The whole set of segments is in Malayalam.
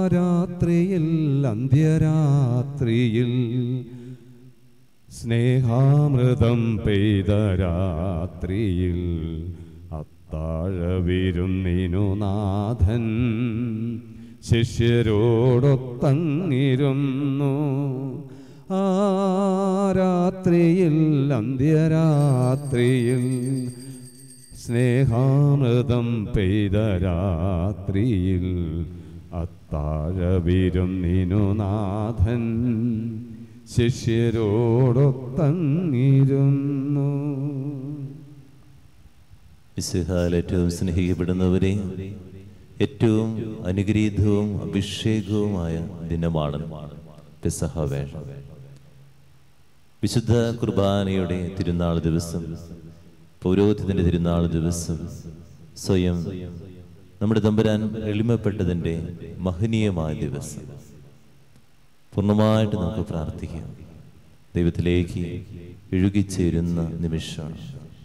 രാത്രിയിൽ അന്ത്യരാത്രിയിൽ സ്നേഹാമൃതം പെയ്ത രാത്രിയിൽ അത്താഴവിരുന്നിനു നാഥൻ ശിഷ്യരോടൊത്തങ്ങിരുന്നു. ആ രാത്രിയിൽ അന്ത്യരാത്രിയിൽ സ്നേഹാമൃതം പെയ്ത രാത്രിയിൽ അത്താഴവിരുന്നിനു നാഥൻ ശിഷ്യരോടൊത്തങ്ങിരുന്നു. മിശിഹായിൽ ഏറ്റവും സ്നേഹിക്കപ്പെടുന്നവരെ, ഏറ്റവും അനുഗ്രഹീതവും അഭിഷേകവുമായ ദിനമാണ് പെസഹ വേള. വിശുദ്ധ കുർബാനയുടെ തിരുനാൾ ദിവസം, പൗരോഹിത്യത്തിൻ്റെ തിരുനാൾ ദിവസം സ്വയം നമ്മുടെ തമ്പുരാൻ എളിമപ്പെട്ടതിൻ്റെ മഹനീയമായ ദിവസം പൂർണ്ണമായിട്ട് നമുക്ക് പ്രാർത്ഥിക്കാം. ദൈവത്തിലേക്ക് ഇഴുകിച്ചേരുന്ന നിമിഷമാണ്.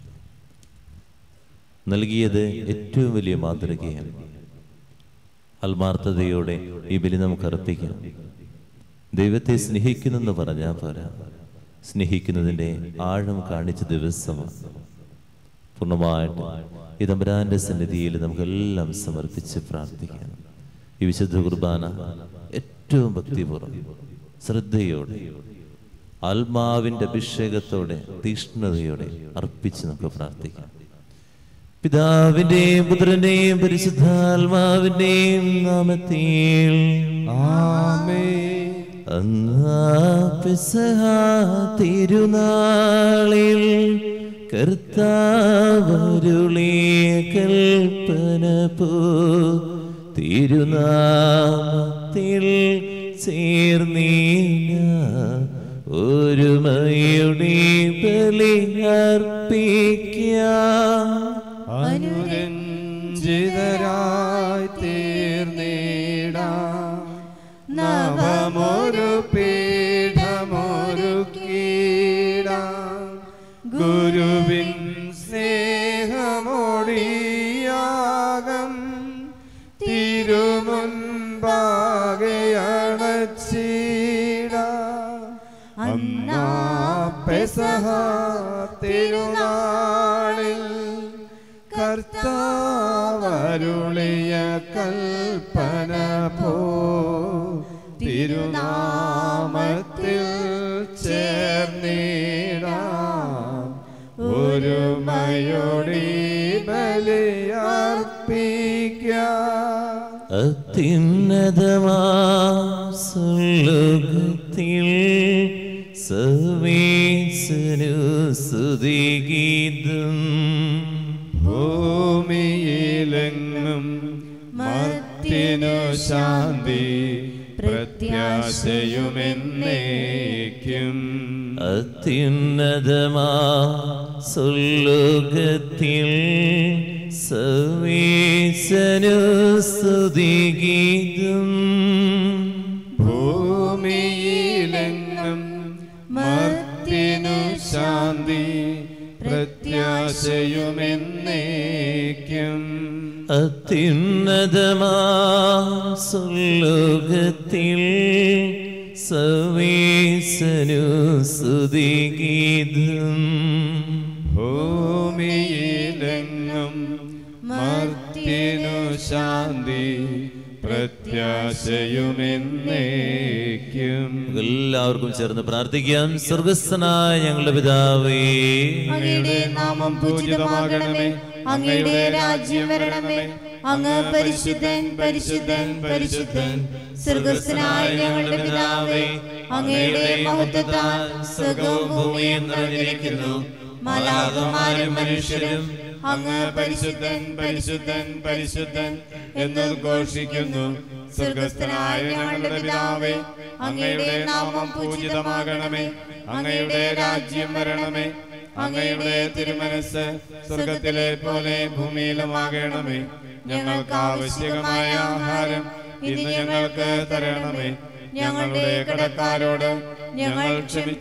നൽകിയത് ഏറ്റവും വലിയ മാതൃകയാണ്. ആത്മാർത്ഥതയോടെ ഈ ബലി നമുക്ക് അർപ്പിക്കാം. ദൈവത്തെ സ്നേഹിക്കുന്നെന്ന് പറഞ്ഞാൽ പോരാ, സ്നേഹിക്കുന്നതിൻ്റെ ആഴം കാണിച്ച ദിവസമാണ്. പൂർണ്ണമായിട്ട് ഈ തമ്പുരാന്റെ സന്നിധിയിൽ നമുക്കെല്ലാം സമർപ്പിച്ച് പ്രാർത്ഥിക്കാം. ഈ വിശുദ്ധ കുർബാന ഏറ്റവും ഭക്തിപൂർവ്വം, ശ്രദ്ധയോടെ, ആത്മാവിൻ്റെ അഭിഷേകത്തോടെ, തീഷ്ണതയോടെ അർപ്പിച്ച് നമുക്ക് പ്രാർത്ഥിക്കാം. പിതാവിന്റെയും പുത്രന്റെയും പരിശുദ്ധാത്മാവിന്റെയും നാമത്തിൽ ആമേൻ. പെസഹ തിരുനാളിൽ കർത്താവരുളിയ കൽപ്പന പോ തിരുനാമത്തിൽ ചേർന്നീന ഒരുമയുടെ ബലി അർപ്പിക്കാം. അനുരഞ്ജിതരായി തീർന്നിടാം, നവമൊരു പീഠമൊരുക്കിടാം. ഗുരുവിൻ സ്നേഹമൊടിയാകം തിരുമുൻപാകെ അണച്ചിടാം. അന്നാ പെസഹ തിരുനാളിൽ കർത്താവരുളിയ കൽപ്പന പോ തിരുനാമത്തിൽ ചേർന്നിടാം. ഒരുമയോടെ ബലിയർപ്പിക്കാം. അത്യുന്നതമാസുലോകത്തിൽ സർവേശ്വരനു സ്തുതിഗീതം. ഭൂമിയിലെങ്ങും മർത്യനു ശാന്തി പ്രത്യാശയുമെന്നേക്കും. അത്യുന്നതമാസുലോകത്തിൽ സർവേശ്വരനു സ്തുതിഗീതം. ഭൂമിയിലെങ്ങും മർത്യനു ശാന്തി പ്രത്യാശയുമെന്നേക്കും. അത്യുന്നതമാസുലോകത്തിൽ സർവേശ്വരനു സ്തുതിഗീതം. ഭൂമിയിലെങ്ങും മർത്യനു ശാന്തി പ്രത്യാശയുമെന്നേക്കും. എല്ലാവർക്കും ചേർന്ന് പ്രാർത്ഥിക്കാം. സ്വർഗസ്ഥനായ ഞങ്ങളുടെ പിതാവേ, അങ്ങയുടെ നാമം പൂജിതമാകണമേ. അങ്ങയുടെ രാജ്യം വരണമേ. അങ്ങ് പരിശുദ്ധൻ പരിശുദ്ധൻ പരിശുദ്ധൻ. സ്വർഗസ്ഥനായ ഞങ്ങളുടെ പിതാവേ, അങ്ങയുടെ മഹത്വത്താൽ സ്വർഗവും ഭൂമിയും നിറഞ്ഞിരിക്കുന്നു. മാലാഖമാരും മനുഷ്യരും അങ്ങ് പരിശുദ്ധൻ പരിശുദ്ധൻ പരിശുദ്ധൻ എന്നുദ്ഘോഷിക്കുന്നു. സ്വർഗസ്ഥനായ ഞങ്ങളുടെ പിതാവേ, അങ്ങയുടെ നാമം പൂജിതമാകണമേ. അങ്ങയുടെ രാജ്യം വരണമേ. അങ്ങയുടെ തിരുമനസ്സ് സ്വർഗത്തിലെ പോലെ ഭൂമിയിലുമാകണമേ. ഞങ്ങൾക്ക് ആവശ്യമായ ആഹാരം ഇന്ന് ഞങ്ങൾക്ക് തരണമേ. ഞങ്ങളുടെ കടക്കാരോട് ഞങ്ങൾ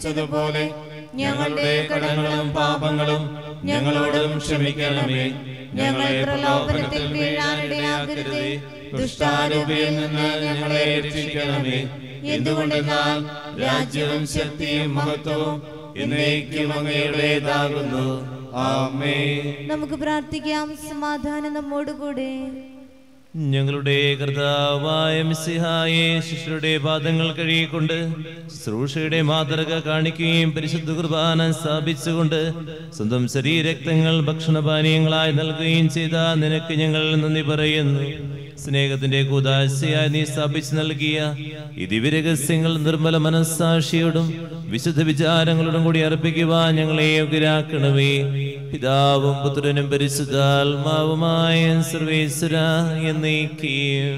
ക്ഷമിച്ചതുപോലെ ഞങ്ങളുടെ കടങ്ങളും പാപങ്ങളും ഞങ്ങളോടും ക്ഷമിക്കണമേ. ഞങ്ങളെ പ്രലോഭനത്തിൽ വീഴാനിടയാക്കരുതേ. ദുഷ്ടാരൂപിയിൽ നിന്ന് ഞങ്ങളെ രക്ഷിക്കണമേ. എന്തുകൊണ്ടെന്നാൽ രാജ്യവും ശക്തിയും മഹത്വവും എന്നേക്കും അങ്ങയുടേതാകുന്നു. ആമേൻ. നമുക്ക് പ്രാർത്ഥിക്കാം. സമാധാനം നമ്മോടുകൂടെ. ഞങ്ങളുടെ കർത്താവായ മിശിഹായെ ശിഷ്യരുടെ പാദങ്ങൾ കഴുകിക്കൊണ്ട് ശുശ്രൂഷയുടെ മാതൃക കാണിക്കുകയും പരിശുദ്ധ കുർബാന സ്ഥാപിച്ചുകൊണ്ട് സ്വന്തം ശരീരരക്തങ്ങൾ ഭക്ഷണപാനീയങ്ങളായി നൽകുകയും ചെയ്ത നിനക്ക് ഞങ്ങൾ നന്ദി പറയുന്നു. സ്നേഹത്തിന്റെ കൂദാശയായി നീ സ്ഥാപിച്ചു നൽകിയ ഈ ദിവ്യരഹസ്യങ്ങൾ നിർമ്മല മനസ്സാക്ഷിയോടും വിശുദ്ധ വിചാരങ്ങളോടും കൂടി അർപ്പിക്കുവാൻ ഞങ്ങളെ യോഗ്യരാക്കണമേ. പിതാവും പുത്രനും പരിശുദ്ധാത്മാവുമായ സർവേശ്വര എന്നേക്കും.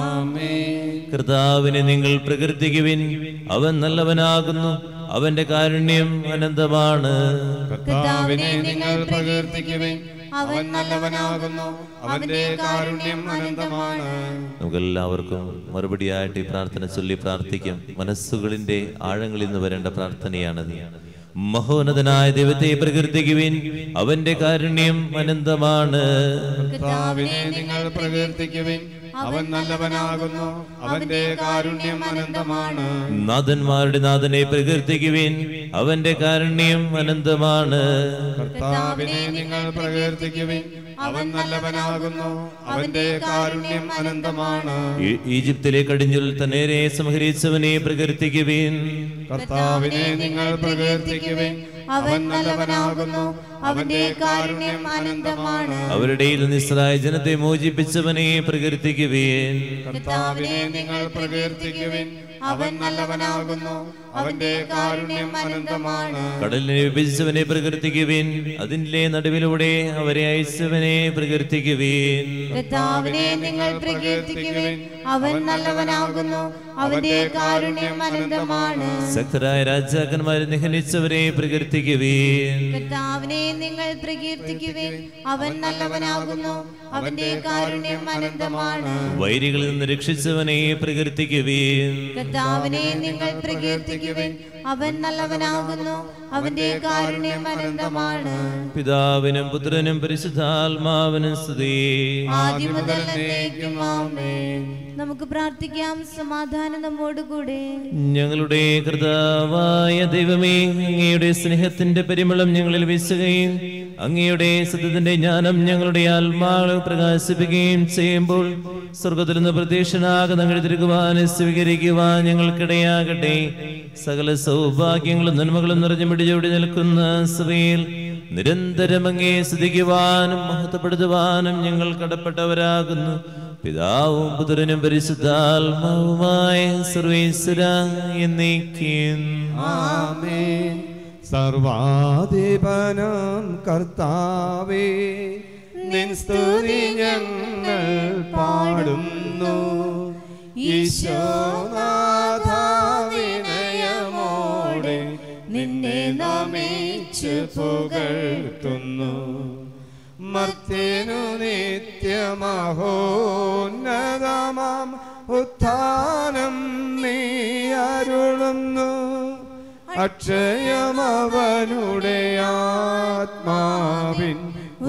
കർത്താവിനെ നിങ്ങൾ പ്രകീർത്തിക്കുവിൻ. അവൻ നല്ലവനാകുന്നു, അവന്റെ കാരുണ്യം അനന്തമാണ്. കർത്താവിനെ നിങ്ങൾ പ്രകീർത്തിക്കുവിൻ. അവൻ നല്ലവനാകുന്നു, അവന്റെ കാരുണ്യം അനന്തമാണ്. നമുക്കെല്ലാവർക്കും മറുപടിയായിട്ട് ഈ പ്രാർത്ഥന ചൊല്ലി പ്രാർത്ഥിക്കാം. മനസ്സുകളിന്റെ ആഴങ്ങളിൽ നിന്ന് വരേണ്ട പ്രാർത്ഥനയാണത്. മഹോന്നതനായ ദൈവത്തെ പ്രകീർത്തിക്കുവിൻ, അവന്റെ കാരുണ്യം അനന്തമാണ്. കർത്താവിനെ നിങ്ങൾ പ്രകീർത്തിക്കുവിൻ. അവൻ നല്ലവനാകുന്നു, അവന്റെ കാരുണ്യം അനന്തമാണ്. നാഥന്മാരുടെ നാഥനെ പ്രകീർത്തിക്കുവിൻ, അവന്റെ കാരുണ്യം അനന്തമാണ്. കർത്താവിനെ നിങ്ങൾ പ്രകീർത്തിക്കുവിൻ. അവൻ നല്ലവനാകുന്നു, അവന്റെ കാരുണ്യം അനന്തമാണ്. ഈജിപ്തിലെ കടിഞ്ഞിൽ തന്നേരെ സംഹരിച്ചവനെ പ്രകീർത്തിക്കുവിൻ. കർത്താവിനെ നിങ്ങൾ പ്രകീർത്തിക്കുവിൻ. അവൻ നല്ലവനാകുന്നു, അവന്റെ കാരുണ്യം അനന്തമാണ്. അവരുടെ നിസ്രായ ജനത്തെ മോചിപ്പിച്ചവനെ പ്രകീർത്തിക്കുവിൻ. കർത്താവിനെ നിങ്ങൾ പ്രകീർത്തിക്കുവിൻ. അവൻ നല്ലവനാകുന്നു, അവന്റെ കാരുണ്യം അനന്തമാണ്. കടലിനെ വിഭജിച്ചവനെ പ്രകീർത്തിക്കുവിൻ, അതിന്റെ നടുവിലൂടെ അവരെ അയച്ചവനെ പ്രകീർത്തിക്കുവിൻ. കർത്താവിനെ നിങ്ങൾ പ്രകീർത്തിക്കുവിൻ. അവൻ നല്ലവനാകുന്നു, അവന്റെ കാരുണ്യം അനന്തമാണ്. ശക്തരായ രാജാക്കന്മാരെ നിഹനിച്ചവരെ പ്രകീർത്തിക്കുവിൻ. കർത്താവിനെ നിങ്ങൾ പ്രകീർത്തിക്കുവിൻ. അവൻ നല്ലവനാകുന്നു, അവന്റെ കാരുണ്യം അനന്തമാണ്. വൈരികളിൽ നിന്ന് രക്ഷിച്ചവനെ പ്രകീർത്തിക്കുവിൻ. കർത്താവിനെ നിങ്ങൾ പ്രകീർത്തിക്കുവിൻ. അവൻ നല്ലവനാകുന്നു, അവന്റെ കാരുണ്യം അനന്തമാണ്. പിതാവിനും പുത്രനും പരിശുദ്ധാത്മാവിനും സ്തുതി. ആദ്യം മുതൽ എന്നേക്കും ആമേൻ. നമുക്ക് പ്രാർത്ഥിക്കാം. സമാധാനം നമ്മോടുകൂടെ. ഞങ്ങളുടെ കർത്താവായ ദൈവമേ, അങ്ങയുടെ സ്നേഹത്തിന്റെ പരിമളം ഞങ്ങളിൽ വീശുകയും അങ്ങയുടെ സത്യത്തിന്റെ ജ്ഞാനം ഞങ്ങളുടെ ആത്മാവ് പ്രകാശിപ്പിക്കുകയും ചെയ്യുമ്പോൾ സ്വർഗത്തിൽ നിന്ന് പ്രത്യക്ഷനാകുന്ന അങ്ങയുടെ തിരുകുവാനെ സ്വീകരിക്കുവാൻ ഞങ്ങൾക്കിടയാകട്ടെ. സകല സൗഭാഗ്യങ്ങളും നന്മകളും നിറഞ്ഞു പിടിച്ചോടി നിൽക്കുന്ന സഭയിൽ നിരന്തരം അങ്ങേ സ്തുതിക്കുവാനും മഹത്വപ്പെടുത്തുവാനും ഞങ്ങൾ കടപ്പെട്ടവരാകുന്നു. പിതാവും പുത്രനും പരിശുദ്ധാത്മാവുമായ സർവേശ്വര എന്നേക്കും. ആമേൻ. സർവാധിപനാം കർത്താവേ, നിൻ സ്തുതി ഞങ്ങൾ പാടുന്നു. ഈശോനാഥ വിനയമോടെ നിന്നെ നമിച്ചു പുകഴ്ത്തുന്നു. മർത്യനു നിത്യമഹോന്നതമാം ഉത്ഥാനം നീ അരുളുന്നു. അക്ഷയമവനുടെ ആത്മാവിൻ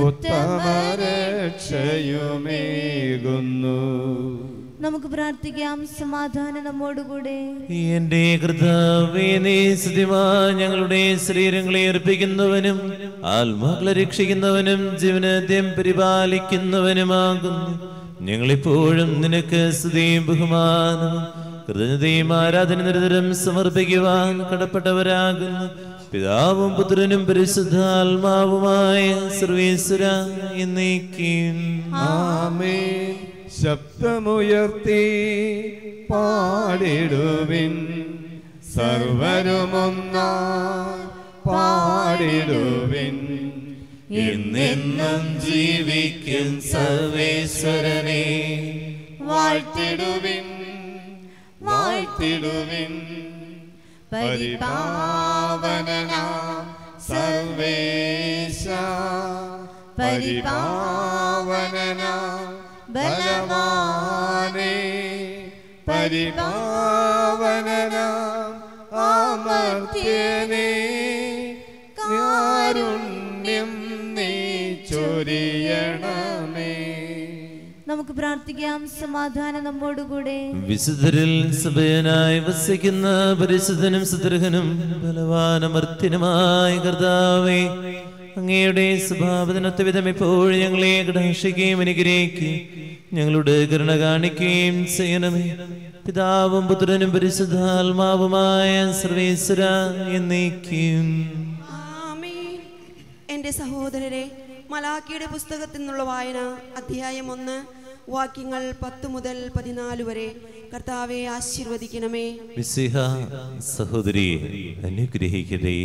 ഉത്തമരക്ഷയുമേകുന്നു. നമുക്ക് പ്രാർത്ഥിക്കാം. സമാധാനം നമ്മോടുകൂടെ. എന്റെ കർത്താവേ, നീ സ്തുതിമാൻ ഞങ്ങളുടെ ശരീരങ്ങളെ അർപ്പിക്കുന്നവനും ആത്മാക്കളെ രക്ഷിക്കുന്നവനും ജീവനത്തെയും പരിപാലിക്കുന്നവനുമാകുന്നു. ഞങ്ങളിപ്പോഴും നിനക്ക് സ്തുതിയും ബഹുമാനവും കൃതജ്ഞതയും ആരാധന നിരന്തരം സമർപ്പിക്കുവാൻ കടപ്പെട്ടവരാകുന്നു. പിതാവും പുത്രനും പരിശുദ്ധാത്മാവുമായ സർവേശ്വര എന്നേക്കും. ആമേൻ. ശബ്ദമുയർത്തി പാടിടുവിൻ, സർവരുമൊന്നായി പാടിടുവിൻ. എന്നെന്നും ജീവിക്കും സർവേശ്വരനെ വാഴ്ത്തിടുവിൻ, വാഴ്ത്തിടുവിൻ. പരിപാവനനാം സർവേശ, പരിപാവനനാം ബലവാനേ, പരിപാവനനാം അമർത്യനേ, കാരുണ്യം നീ ചൊരിയണമേ. ചൊരിയണമേ. നമുക്ക് പ്രാർത്ഥിക്കാം. സമാധാനം നമ്മോടുകൂടെ. വിശുദ്ധരിൽ സഭയനായി വസിക്കുന്ന പരിശുദ്ധനും സുദൃഹനും ബലവാനമർത്തിനുമായ കർത്താവേ, അങ്ങയുടെ സ്വഭാവത്തിനൊത്ത വിധം എപ്പോഴും ഞങ്ങളെ കടാക്ഷിക്കുകയും അനുഗ്രഹിക്കുകയും ഞങ്ങളുടെ കരുണ കാണിക്കുകയും ചെയ്യണമേ. പിതാവും പുത്രനും പരിശുദ്ധാത്മാവുമായ സർവേശ്വര എന്നേക്കും. ആമേൻ. എൻ്റെ സഹോദരരെ, മലാക്കിയുടെ പുസ്തകത്തിൽ നിന്നുള്ള വായന അധ്യായം 1 വാക്യങ്ങൾ 10 മുതൽ 14 വരെ. കർത്താവെ ആശീർവദിക്കണമേ. മിശിഹ സഹോദരിയെ അനുഗ്രഹിക്കട്ടെ.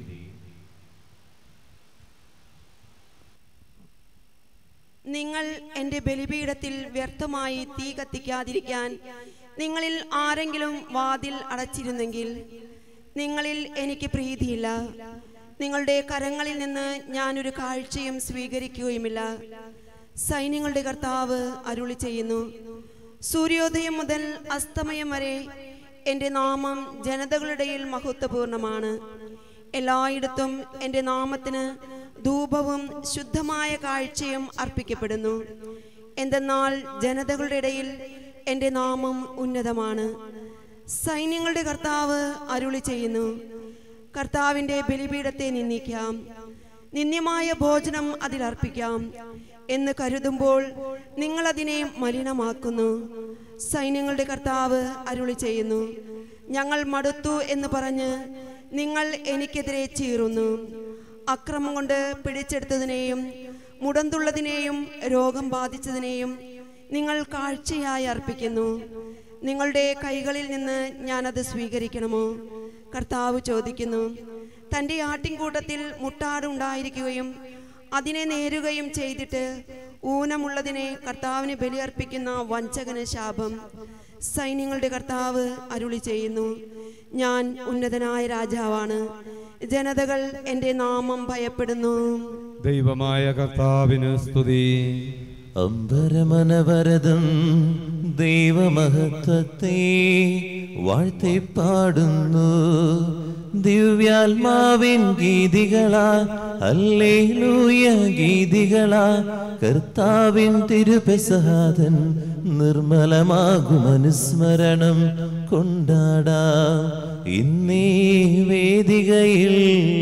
നിങ്ങൾ എൻ്റെ ബലിപീഠത്തിൽ വ്യർത്ഥമായി തീ കത്തിക്കാതിരിക്കാൻ നിങ്ങളിൽ ആരെങ്കിലും വാതിൽ അടച്ചിരുന്നെങ്കിൽ നിങ്ങളിൽ എനിക്ക് പ്രീതിയില്ല. നിങ്ങളുടെ കരങ്ങളിൽ നിന്ന് ഞാനൊരു കാഴ്ചയും സ്വീകരിക്കുകയുമില്ല. സൈന്യങ്ങളുടെ കർത്താവ് അരുളി ചെയ്യുന്നു, സൂര്യോദയം മുതൽ അസ്തമയം വരെ എൻ്റെ നാമം ജനതകളുടെയിൽ മഹത്വപൂർണമാണ്. എല്ലായിടത്തും എൻ്റെ നാമത്തിന് ധൂപവും ശുദ്ധമായ കാഴ്ചയും അർപ്പിക്കപ്പെടുന്നു. എന്തെന്നാൽ ജനതകളുടെ ഇടയിൽ എൻ്റെ നാമം ഉന്നതമാണ്. സൈന്യങ്ങളുടെ കർത്താവ് അരുളി ചെയ്യുന്നു, കർത്താവിൻ്റെ ബലിപീഠത്തെ നിന്ദിക്കാം, നിന്ദ്യമായ ഭോജനം അതിലർപ്പിക്കാം എന്ന് കരുതുമ്പോൾ നിങ്ങളതിനെ മലിനമാക്കുന്നു. സൈന്യങ്ങളുടെ കർത്താവ് അരുളി ചെയ്യുന്നു, ഞങ്ങൾ മടുത്തു എന്ന് പറഞ്ഞ് നിങ്ങൾ എനിക്കെതിരെ ചീറുന്നു. അക്രമം കൊണ്ട് പിടിച്ചെടുത്തതിനെയും മുടന്തുള്ളതിനെയും രോഗം ബാധിച്ചതിനെയും നിങ്ങൾ കാഴ്ചയായി അർപ്പിക്കുന്നു. നിങ്ങളുടെ കൈകളിൽ നിന്ന് ഞാനത് സ്വീകരിക്കണമോ? കർത്താവ് ചോദിക്കുന്നു. തൻ്റെ ആട്ടിൻകൂട്ടത്തിൽ മുട്ടാടുണ്ടായിരിക്കുകയും അതിനെ നേരുകയും ചെയ്തിട്ട് ഊനമുള്ളതിനെ കർത്താവിന് ബലിയർപ്പിക്കുന്ന വഞ്ചകന് ശാപം. സൈന്യങ്ങളുടെ കർത്താവ് അരുളി ചെയ്യുന്നു, ഞാൻ ഉന്നതനായ രാജാവാണ്. ജനതകൾ എൻ്റെ നാമം ഭയപ്പെടുന്നു. ദൈവമായ കർത്താവിന് സ്തുതി. അമ്പരമനവരതം ദൈവമഹത്വത്തെ വാഴ്ത്തിപ്പാടുന്നു. ദിവ്യാത്മാവിൻ ഗീതികളാ ഹല്ലേലൂയ ഗീതികളാ കർത്താവിൻ തിരുപെസഹാതൻ നിർമ്മലമാകും അനുസ്മരണം കൊണ്ടാടാം ഇന്നീ വേദികയിൽ.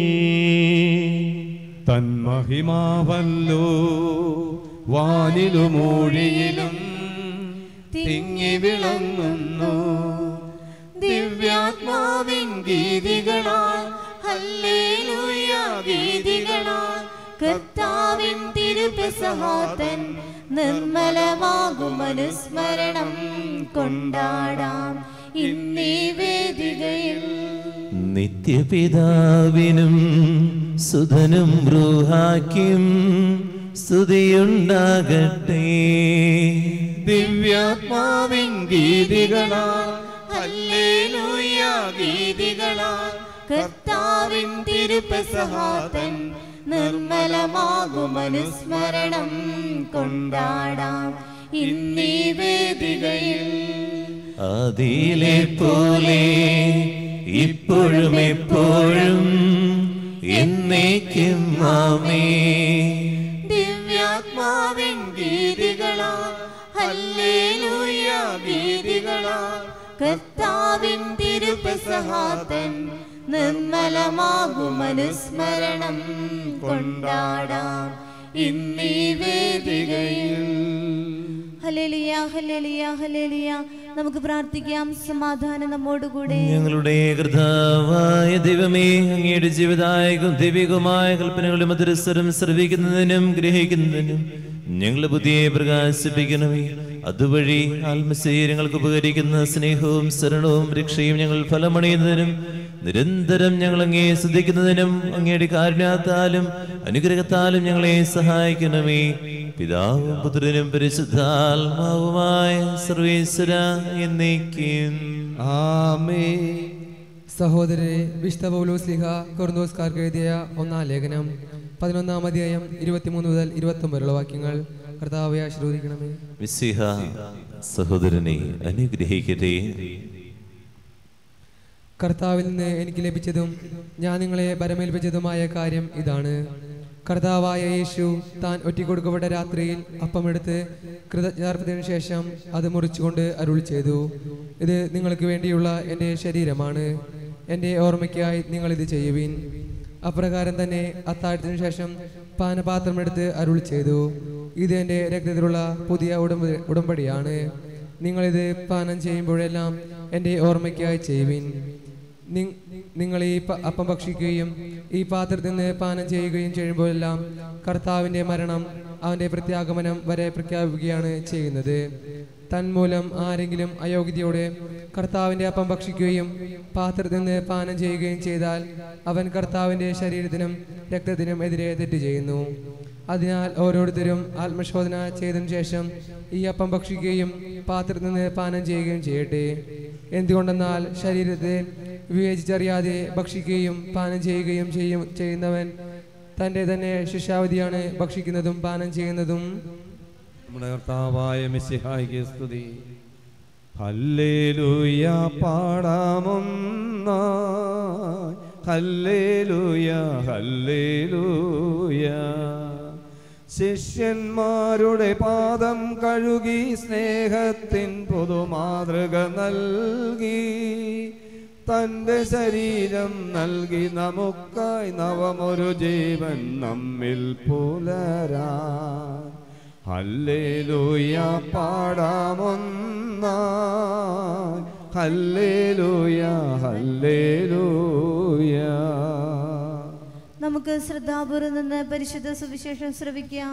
തന്മഹിമാവല്ലോ വാനിലും മൂഴിയിലും തിങ്ങി വിളങ്ങുന്നു. ദിവ്യാത്മാവിൻ ഗീതികളാൽ ഹല്ലേലൂയ ഗീതികളാൽ കർത്താവിൻ തിരുപെസഹാതൻ നിർമ്മലമാകും അനുസ്മരണം കൊണ്ടാടാം ഇന്നീ വേദികയിൽ. നിത്യപിതാവിനും സുധനും റൂഹാക്കും സ്തുതിയുണ്ടാകട്ടെ. ദിവ്യാത്മാവിൻ ഗീതികളാൽ ഹല്ലേലൂയ ഗീതികളാൽ കർത്താവിൻ തിരുപെസഹാതൻ നിർമ്മലമാകും അനുസ്മരണം കൊണ്ടാടാം ഇന്നീ വേദികയിൽ. അതിലെ പോലെ ഇപ്പോഴും എപ്പോഴും എന്നേക്കും ആമേൻ. ദിവ്യാത്മാവിൻ ഗീതികളാൽ ഹല്ലേലൂയ ഗീതികളാൽ കർത്താവിൻ തിരുപെസഹാതൻ നിർമ്മലമാകും അനുസ്മരണം കൊണ്ടാടാം ഇന്നീ വേദികയിൽ. ഹല്ലേലൂയ ഹല്ലേലൂയ ഹല്ലേലൂയ. നമുക്ക് പ്രാർത്ഥിക്കാം. സമാധാനം നമ്മോടുകൂടെ. ഞങ്ങളുടെ കർത്താവായ ദൈവമേ, അങ്ങയുടെ ജീവിതായകം ദൈവികമായ കൽപ്പനകളുടെ മധുരസ്വരം ശ്രവിക്കുന്നതിനും ഗ്രഹിക്കുന്നതിനും ഞങ്ങളുടെ ബുദ്ധിയെ പ്രകാശിപ്പിക്കണമേ. അതുവഴി ആത്മശരീരങ്ങൾക്ക് ഉപകരിക്കുന്ന സ്നേഹവും ശരണവും രക്ഷയും ഞങ്ങൾ ഫലമണിയുന്നതിനും നിരന്തരം ഞങ്ങൾ അങ്ങേ ശ്രദ്ധിക്കുന്നതിനും അങ്ങയുടെ കാരുണ്യത്താലും അനുഗ്രഹത്താലും ഞങ്ങളെ സഹായിക്കണമേ. പിതാവും പുത്രനും പരിശുദ്ധാത്മാവുമായ സർവേശ്വര എന്നേക്കും ആമേൻ. സഹോദരരെ, വിശുദ്ധ പൗലോസ്ലീഹ കൊറിന്തോസ്കാർക്ക് എഴുതിയ 1-ാം ലേഖനം 11-ാം അധ്യായം 23 മുതൽ 29 വരെയുള്ള വാക്യങ്ങൾ. കർത്താവെ ആശീർവദിക്കണമേ. മിശിഹ സഹോദരനെ അനുഗ്രഹിക്കട്ടെ. കർത്താവിൽ നിന്ന് എനിക്ക് ലഭിച്ചതും ഞാൻ നിങ്ങളെ ബരമേൽപ്പിച്ചതുമായ കാര്യം ഇതാണ്. കർത്താവായ യേശു താൻ ഒറ്റിക്കൊടുക്കപ്പെട്ട രാത്രിയിൽ അപ്പമെടുത്ത് കൃതജ്ഞാർപ്പണത്തിന് ശേഷം അത് മുറിച്ചുകൊണ്ട് അരുളി ചെയ്തു, ഇത് നിങ്ങൾക്ക് വേണ്ടിയുള്ള എൻ്റെ ശരീരമാണ്, എൻ്റെ ഓർമ്മയ്ക്കായി നിങ്ങളിത് ചെയ്യുവിൻ. അപ്രകാരം തന്നെ അത്താഴത്തിനു ശേഷം പാനപാത്രമെടുത്ത് അരുളി ചെയ്തു, ഇത് എൻ്റെ രക്തത്തിലുള്ള പുതിയ ഉടമ്പടിയാണ്, നിങ്ങളിത് പാനം ചെയ്യുമ്പോഴെല്ലാം എൻ്റെ ഓർമ്മയ്ക്കായി ചെയ്യുവിൻ. നിങ്ങൾ ഈ അപ്പം ഭക്ഷിക്കുകയും ഈ പാത്രത്തിൽ നിന്ന് പാനം ചെയ്യുകയും ചെയ്യുമ്പോഴെല്ലാം കർത്താവിൻ്റെ മരണം അവൻ്റെ പ്രത്യാഗമനം വരെ പ്രഖ്യാപിക്കുകയാണ് ചെയ്യുന്നത്. തന്മൂലം ആരെങ്കിലും അയോഗ്യതയോടെ കർത്താവിൻ്റെ അപ്പം ഭക്ഷിക്കുകയും പാത്രത്തിൽ നിന്ന് പാനം ചെയ്യുകയും ചെയ്താൽ അവൻ കർത്താവിൻ്റെ ശരീരത്തിനും രക്തത്തിനും എതിരെ തെറ്റ് ചെയ്യുന്നു. അതിനാൽ ഓരോരുത്തരും ആത്മശോധന ചെയ്തതിനു ശേഷം ഈ അപ്പം ഭക്ഷിക്കുകയും പാത്രത്തിൽ നിന്ന് പാനം ചെയ്യുകയും ചെയ്യട്ടെ. എന്തുകൊണ്ടെന്നാൽ ശരീരത്തെ വിവേചിച്ചറിയാതെ ഭക്ഷിക്കുകയും പാനം ചെയ്യുകയും ചെയ്യുന്നവൻ തൻ്റെ തന്നെ ശിക്ഷാവിധിയാണ് ഭക്ഷിക്കുന്നതും പാനം ചെയ്യുന്നതും. നമ്മുടെ കർത്താവായ മിശിഹായ്ക്ക് സ്തുതി. ഹല്ലേലൂയ പാടാമൊന്നായി, ഹല്ലേലൂയ ഹല്ലേലൂയ. ശിഷ്യന്മാരുടെ പാദം കഴുകി സ്നേഹത്തിൻ പൊതുമാതൃക നൽകി, തൻ്റെ ശരീരം നൽകി നമുക്കായി നവമൊരു ജീവൻ നമ്മിൽ പുലരാൻ. ഹല്ലേലൂയ പാടാമൊന്നായി, ഹല്ലേലൂയ ഹല്ലേലൂയ. നമുക്ക് ശ്രദ്ധാപൂർവ്വം നിന്ന് പരിശുദ്ധ സുവിശേഷം ശ്രവിക്കാം.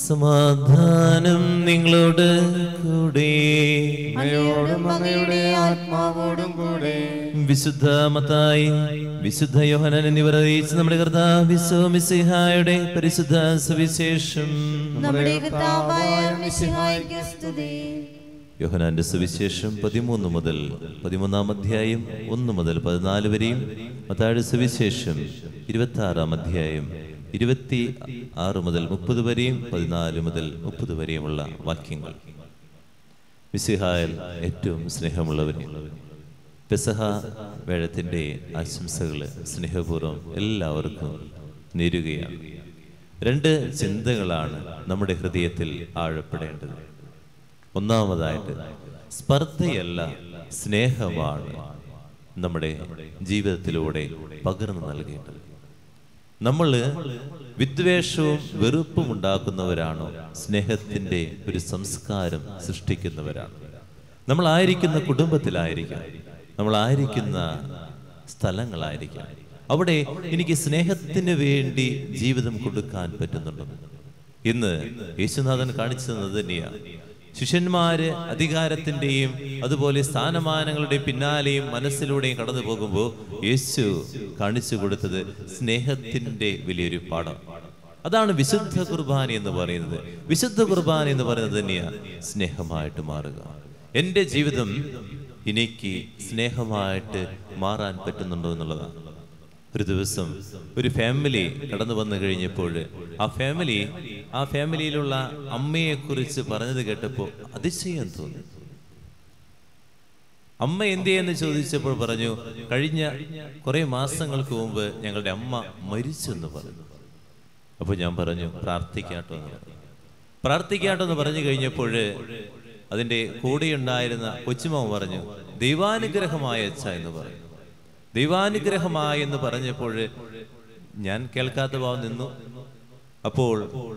സമാധാനം നിങ്ങളോട് കൂടെ, അങ്ങയോടും അങ്ങയുടെ ആത്മാവോടും കൂടെ. വിശുദ്ധ മത്തായി, വിശുദ്ധ യോഹന്നാൻ എന്നിവർ അറിയിച്ച നമ്മുടെ കർത്താവ് മിശിഹായുടെ പരിശുദ്ധ സുവിശേഷം. നമ്മുടെ കർത്താവായ മിശിഹായ്ക്ക് സ്തുതി. യോഹന്നാന്റെ സുവിശേഷം 13 മുതൽ 13 അധ്യായം 1 മുതൽ 14 വരെയും, മത്തായിയുടെ സുവിശേഷം 26 അധ്യായം 26 മുതൽ 30 വരെയും 14 മുതൽ 30 വരെയുമുള്ള വാക്യങ്ങൾ. മിശിഹായിൽ ഏറ്റവും സ്നേഹമുള്ളവരെ, പെസഹ വേഴത്തിൻ്റെ ആശംസകൾ സ്നേഹപൂർവ്വം എല്ലാവർക്കും നേരുകയാണ്. 2 ചിന്തകളാണ് നമ്മുടെ ഹൃദയത്തിൽ ആഴപ്പെടേണ്ടത്. ഒന്നാമതായിട്ട്, സ്പർദ്ധയല്ല സ്നേഹമാണ് നമ്മുടെ ജീവിതത്തിലൂടെ പകർന്നു നൽകേണ്ടത്. നമ്മൾ വിദ്വേഷവും വെറുപ്പും ഉണ്ടാക്കുന്നവരാണോ, സ്നേഹത്തിൻ്റെ ഒരു സംസ്കാരം സൃഷ്ടിക്കുന്നവരാണ്? നമ്മളായിരിക്കുന്ന കുടുംബത്തിലായിരിക്കാം, നമ്മളായിരിക്കുന്ന സ്ഥലങ്ങളായിരിക്കാം, അവിടെ എനിക്ക് സ്നേഹത്തിന് വേണ്ടി ജീവിതം കൊടുക്കാൻ പറ്റുന്നുണ്ടോ? ഇന്ന് യേശുനാഥൻ കാണിച്ചു തന്നത് തന്നെയാണ്. ശിഷ്യന്മാര് അധികാരത്തിന്റെയും അതുപോലെ സ്ഥാനമാനങ്ങളുടെ പിന്നാലെയും മനസ്സിലൂടെയും കടന്നു പോകുമ്പോൾ യേശു കാണിച്ചു കൊടുത്തത് സ്നേഹത്തിന്റെ വലിയൊരു പാഠം. അതാണ് വിശുദ്ധ കുർബാന എന്ന് പറയുന്നത്. വിശുദ്ധ കുർബാന എന്ന് പറയുന്നത് തന്നെയാണ് സ്നേഹമായിട്ട് മാറുക. എൻ്റെ ജീവിതം എനിക്ക് സ്നേഹമായിട്ട് മാറാൻ പറ്റുന്നുണ്ടോ എന്നുള്ളതാണ്. ഒരു ദിവസം ഒരു ഫാമിലി കടന്നു വന്നു കഴിഞ്ഞപ്പോൾ ആ ഫാമിലിയിലുള്ള അമ്മയെക്കുറിച്ച് പറഞ്ഞത് കേട്ടപ്പോൾ അതിശയം തോന്നി. അമ്മ എന്തിയെന്ന് ചോദിച്ചപ്പോൾ പറഞ്ഞു, കഴിഞ്ഞ കുറെ മാസങ്ങൾക്ക് മുമ്പ് ഞങ്ങളുടെ അമ്മ മരിച്ചു എന്ന് പറഞ്ഞു. അപ്പോൾ ഞാൻ പറഞ്ഞു, പ്രാർത്ഥിക്കാട്ടോ എന്ന് പറഞ്ഞു കഴിഞ്ഞപ്പോൾ അതിൻ്റെ കൂടെയുണ്ടായിരുന്ന കൊച്ചുമാവ് പറഞ്ഞു, ദൈവാനുഗ്രഹമായ അച്ഛ എന്ന് പറഞ്ഞു. ദൈവാനുഗ്രഹമായി എന്ന് പറഞ്ഞപ്പോൾ ഞാൻ കേൾക്കാത്ത ഭാവം നിന്നു. അപ്പോൾ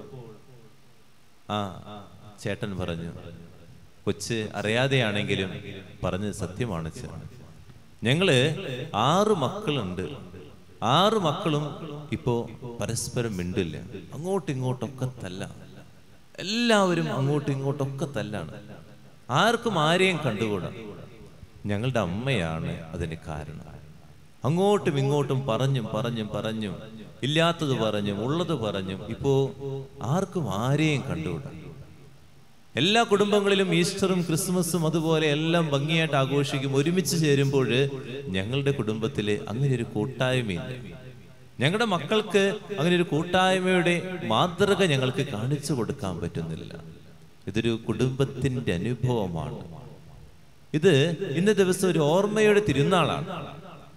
ചേട്ടൻ പറഞ്ഞു, കൊച്ച് അറിയാതെയാണെങ്കിലും പറഞ്ഞത് സത്യമാണ്. ഞങ്ങള് 6 മക്കളുണ്ട്. 6 മക്കളും ഇപ്പോ പരസ്പരം മിണ്ടില്ല, അങ്ങോട്ടും ഇങ്ങോട്ടൊക്കെ തല്ലാണ്. എല്ലാവരും അങ്ങോട്ടും ഇങ്ങോട്ടൊക്കെ തല്ലാണ്. ആർക്കും ആരെയും കണ്ടുകൂടാ. ഞങ്ങളുടെ അമ്മയാണ് അതിന് കാരണം. അങ്ങോട്ടും ഇങ്ങോട്ടും പറഞ്ഞും ഇല്ലാത്തത് പറഞ്ഞും ഉള്ളത് പറഞ്ഞും ഇപ്പോ ആർക്കും ആരെയും കണ്ടുകൂടാ. എല്ലാ കുടുംബങ്ങളിലും ഈസ്റ്ററും ക്രിസ്മസും അതുപോലെ എല്ലാം ഭംഗിയായിട്ട് ആഘോഷിക്കും. ഒരുമിച്ച് ചേരുമ്പോൾ ഞങ്ങളുടെ കുടുംബത്തിൽ അങ്ങനെ ഒരു കൂട്ടായ്മയില്ല. ഞങ്ങളുടെ മക്കൾക്ക് അങ്ങനെ ഒരു കൂട്ടായ്മയുടെ മാതൃക ഞങ്ങൾക്ക് കാണിച്ചു കൊടുക്കാൻ പറ്റുന്നില്ല. ഇതൊരു കുടുംബത്തിന്റെ അനുഭവമാണ്. ഇത് ഇന്ന ദിവസം ഒരു ഓർമ്മയുടെ തിരുനാളാണ്.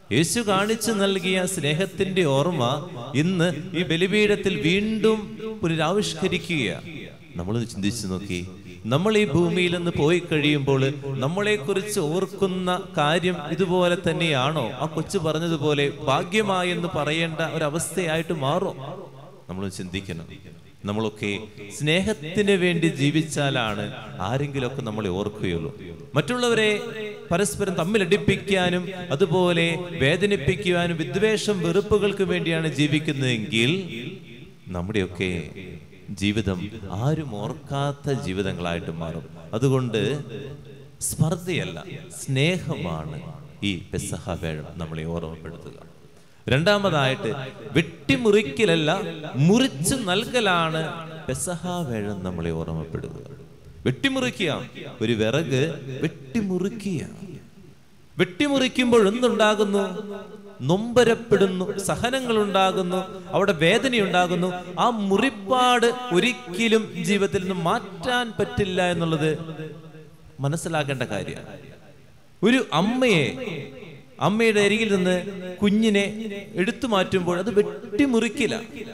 യേശു കാണിച്ചു നൽകിയ സ്നേഹത്തിന്റെ ഓർമ്മ ഇന്ന് ഈ ബലിപീഠത്തിൽ വീണ്ടും പുനരാവിഷ്കരിക്കുക. നമ്മളൊന്ന് ചിന്തിച്ചു നോക്കി, നമ്മൾ ഈ ഭൂമിയിൽ നിന്ന് പോയി കഴിയുമ്പോൾ നമ്മളെ കുറിച്ച് ഓർക്കുന്ന കാര്യം ഇതുപോലെ തന്നെയാണോ? ആ കൊച്ചു പറഞ്ഞതുപോലെ ഭാഗ്യമായെന്ന് പറയേണ്ട ഒരവസ്ഥയായിട്ട് മാറും. നമ്മൾ ചിന്തിക്കണം. നമ്മളൊക്കെ സ്നേഹത്തിന് വേണ്ടി ജീവിച്ചാലാണ് ആരെങ്കിലുമൊക്കെ നമ്മളെ ഓർക്കുകയുള്ളൂ. മറ്റുള്ളവരെ പരസ്പരം തമ്മിലടിപ്പിക്കാനും അതുപോലെ വേദനിപ്പിക്കുവാനും വിദ്വേഷം വെറുപ്പുകൾക്ക് വേണ്ടിയാണ് ജീവിക്കുന്നതെങ്കിൽ നമ്മുടെയൊക്കെ ജീവിതം ആരും ഓർക്കാത്ത ജീവിതങ്ങളായിട്ട് മാറും. അതുകൊണ്ട് സ്പർദ്ധയല്ല, സ്നേഹമാണ് ഈ പെസഹ വേഴം നമ്മളെ ഓർമ്മപ്പെടുത്തുക. രണ്ടാമതായിട്ട് വെട്ടിമുറിക്കലല്ല, മുറിച്ചു നൽകലാണ് പെസഹ വേഴം നമ്മളെ ഓർമ്മപ്പെടുത്തുക. വെട്ടിമുറിക്കുക, ഒരു വിറക് വെട്ടിമുറിക്കുക. വെട്ടിമുറിക്കുമ്പോൾ എന്തുണ്ടാകുന്നു? നൊമ്പരപ്പെടുന്നു, സഹനങ്ങൾ ഉണ്ടാകുന്നു, അവിടെ വേദനയുണ്ടാകുന്നു. ആ മുറിപ്പാട് ഒരിക്കലും ജീവിതത്തിൽ നിന്ന് മാറ്റാൻ പറ്റില്ല എന്നുള്ളത് മനസ്സിലാക്കേണ്ട കാര്യമാണ്. ഒരു അമ്മയുടെ അരികിൽ നിന്ന് കുഞ്ഞിനെ എടുത്തു മാറ്റുമ്പോൾ അത് വെട്ടിമുറിക്കില്ല,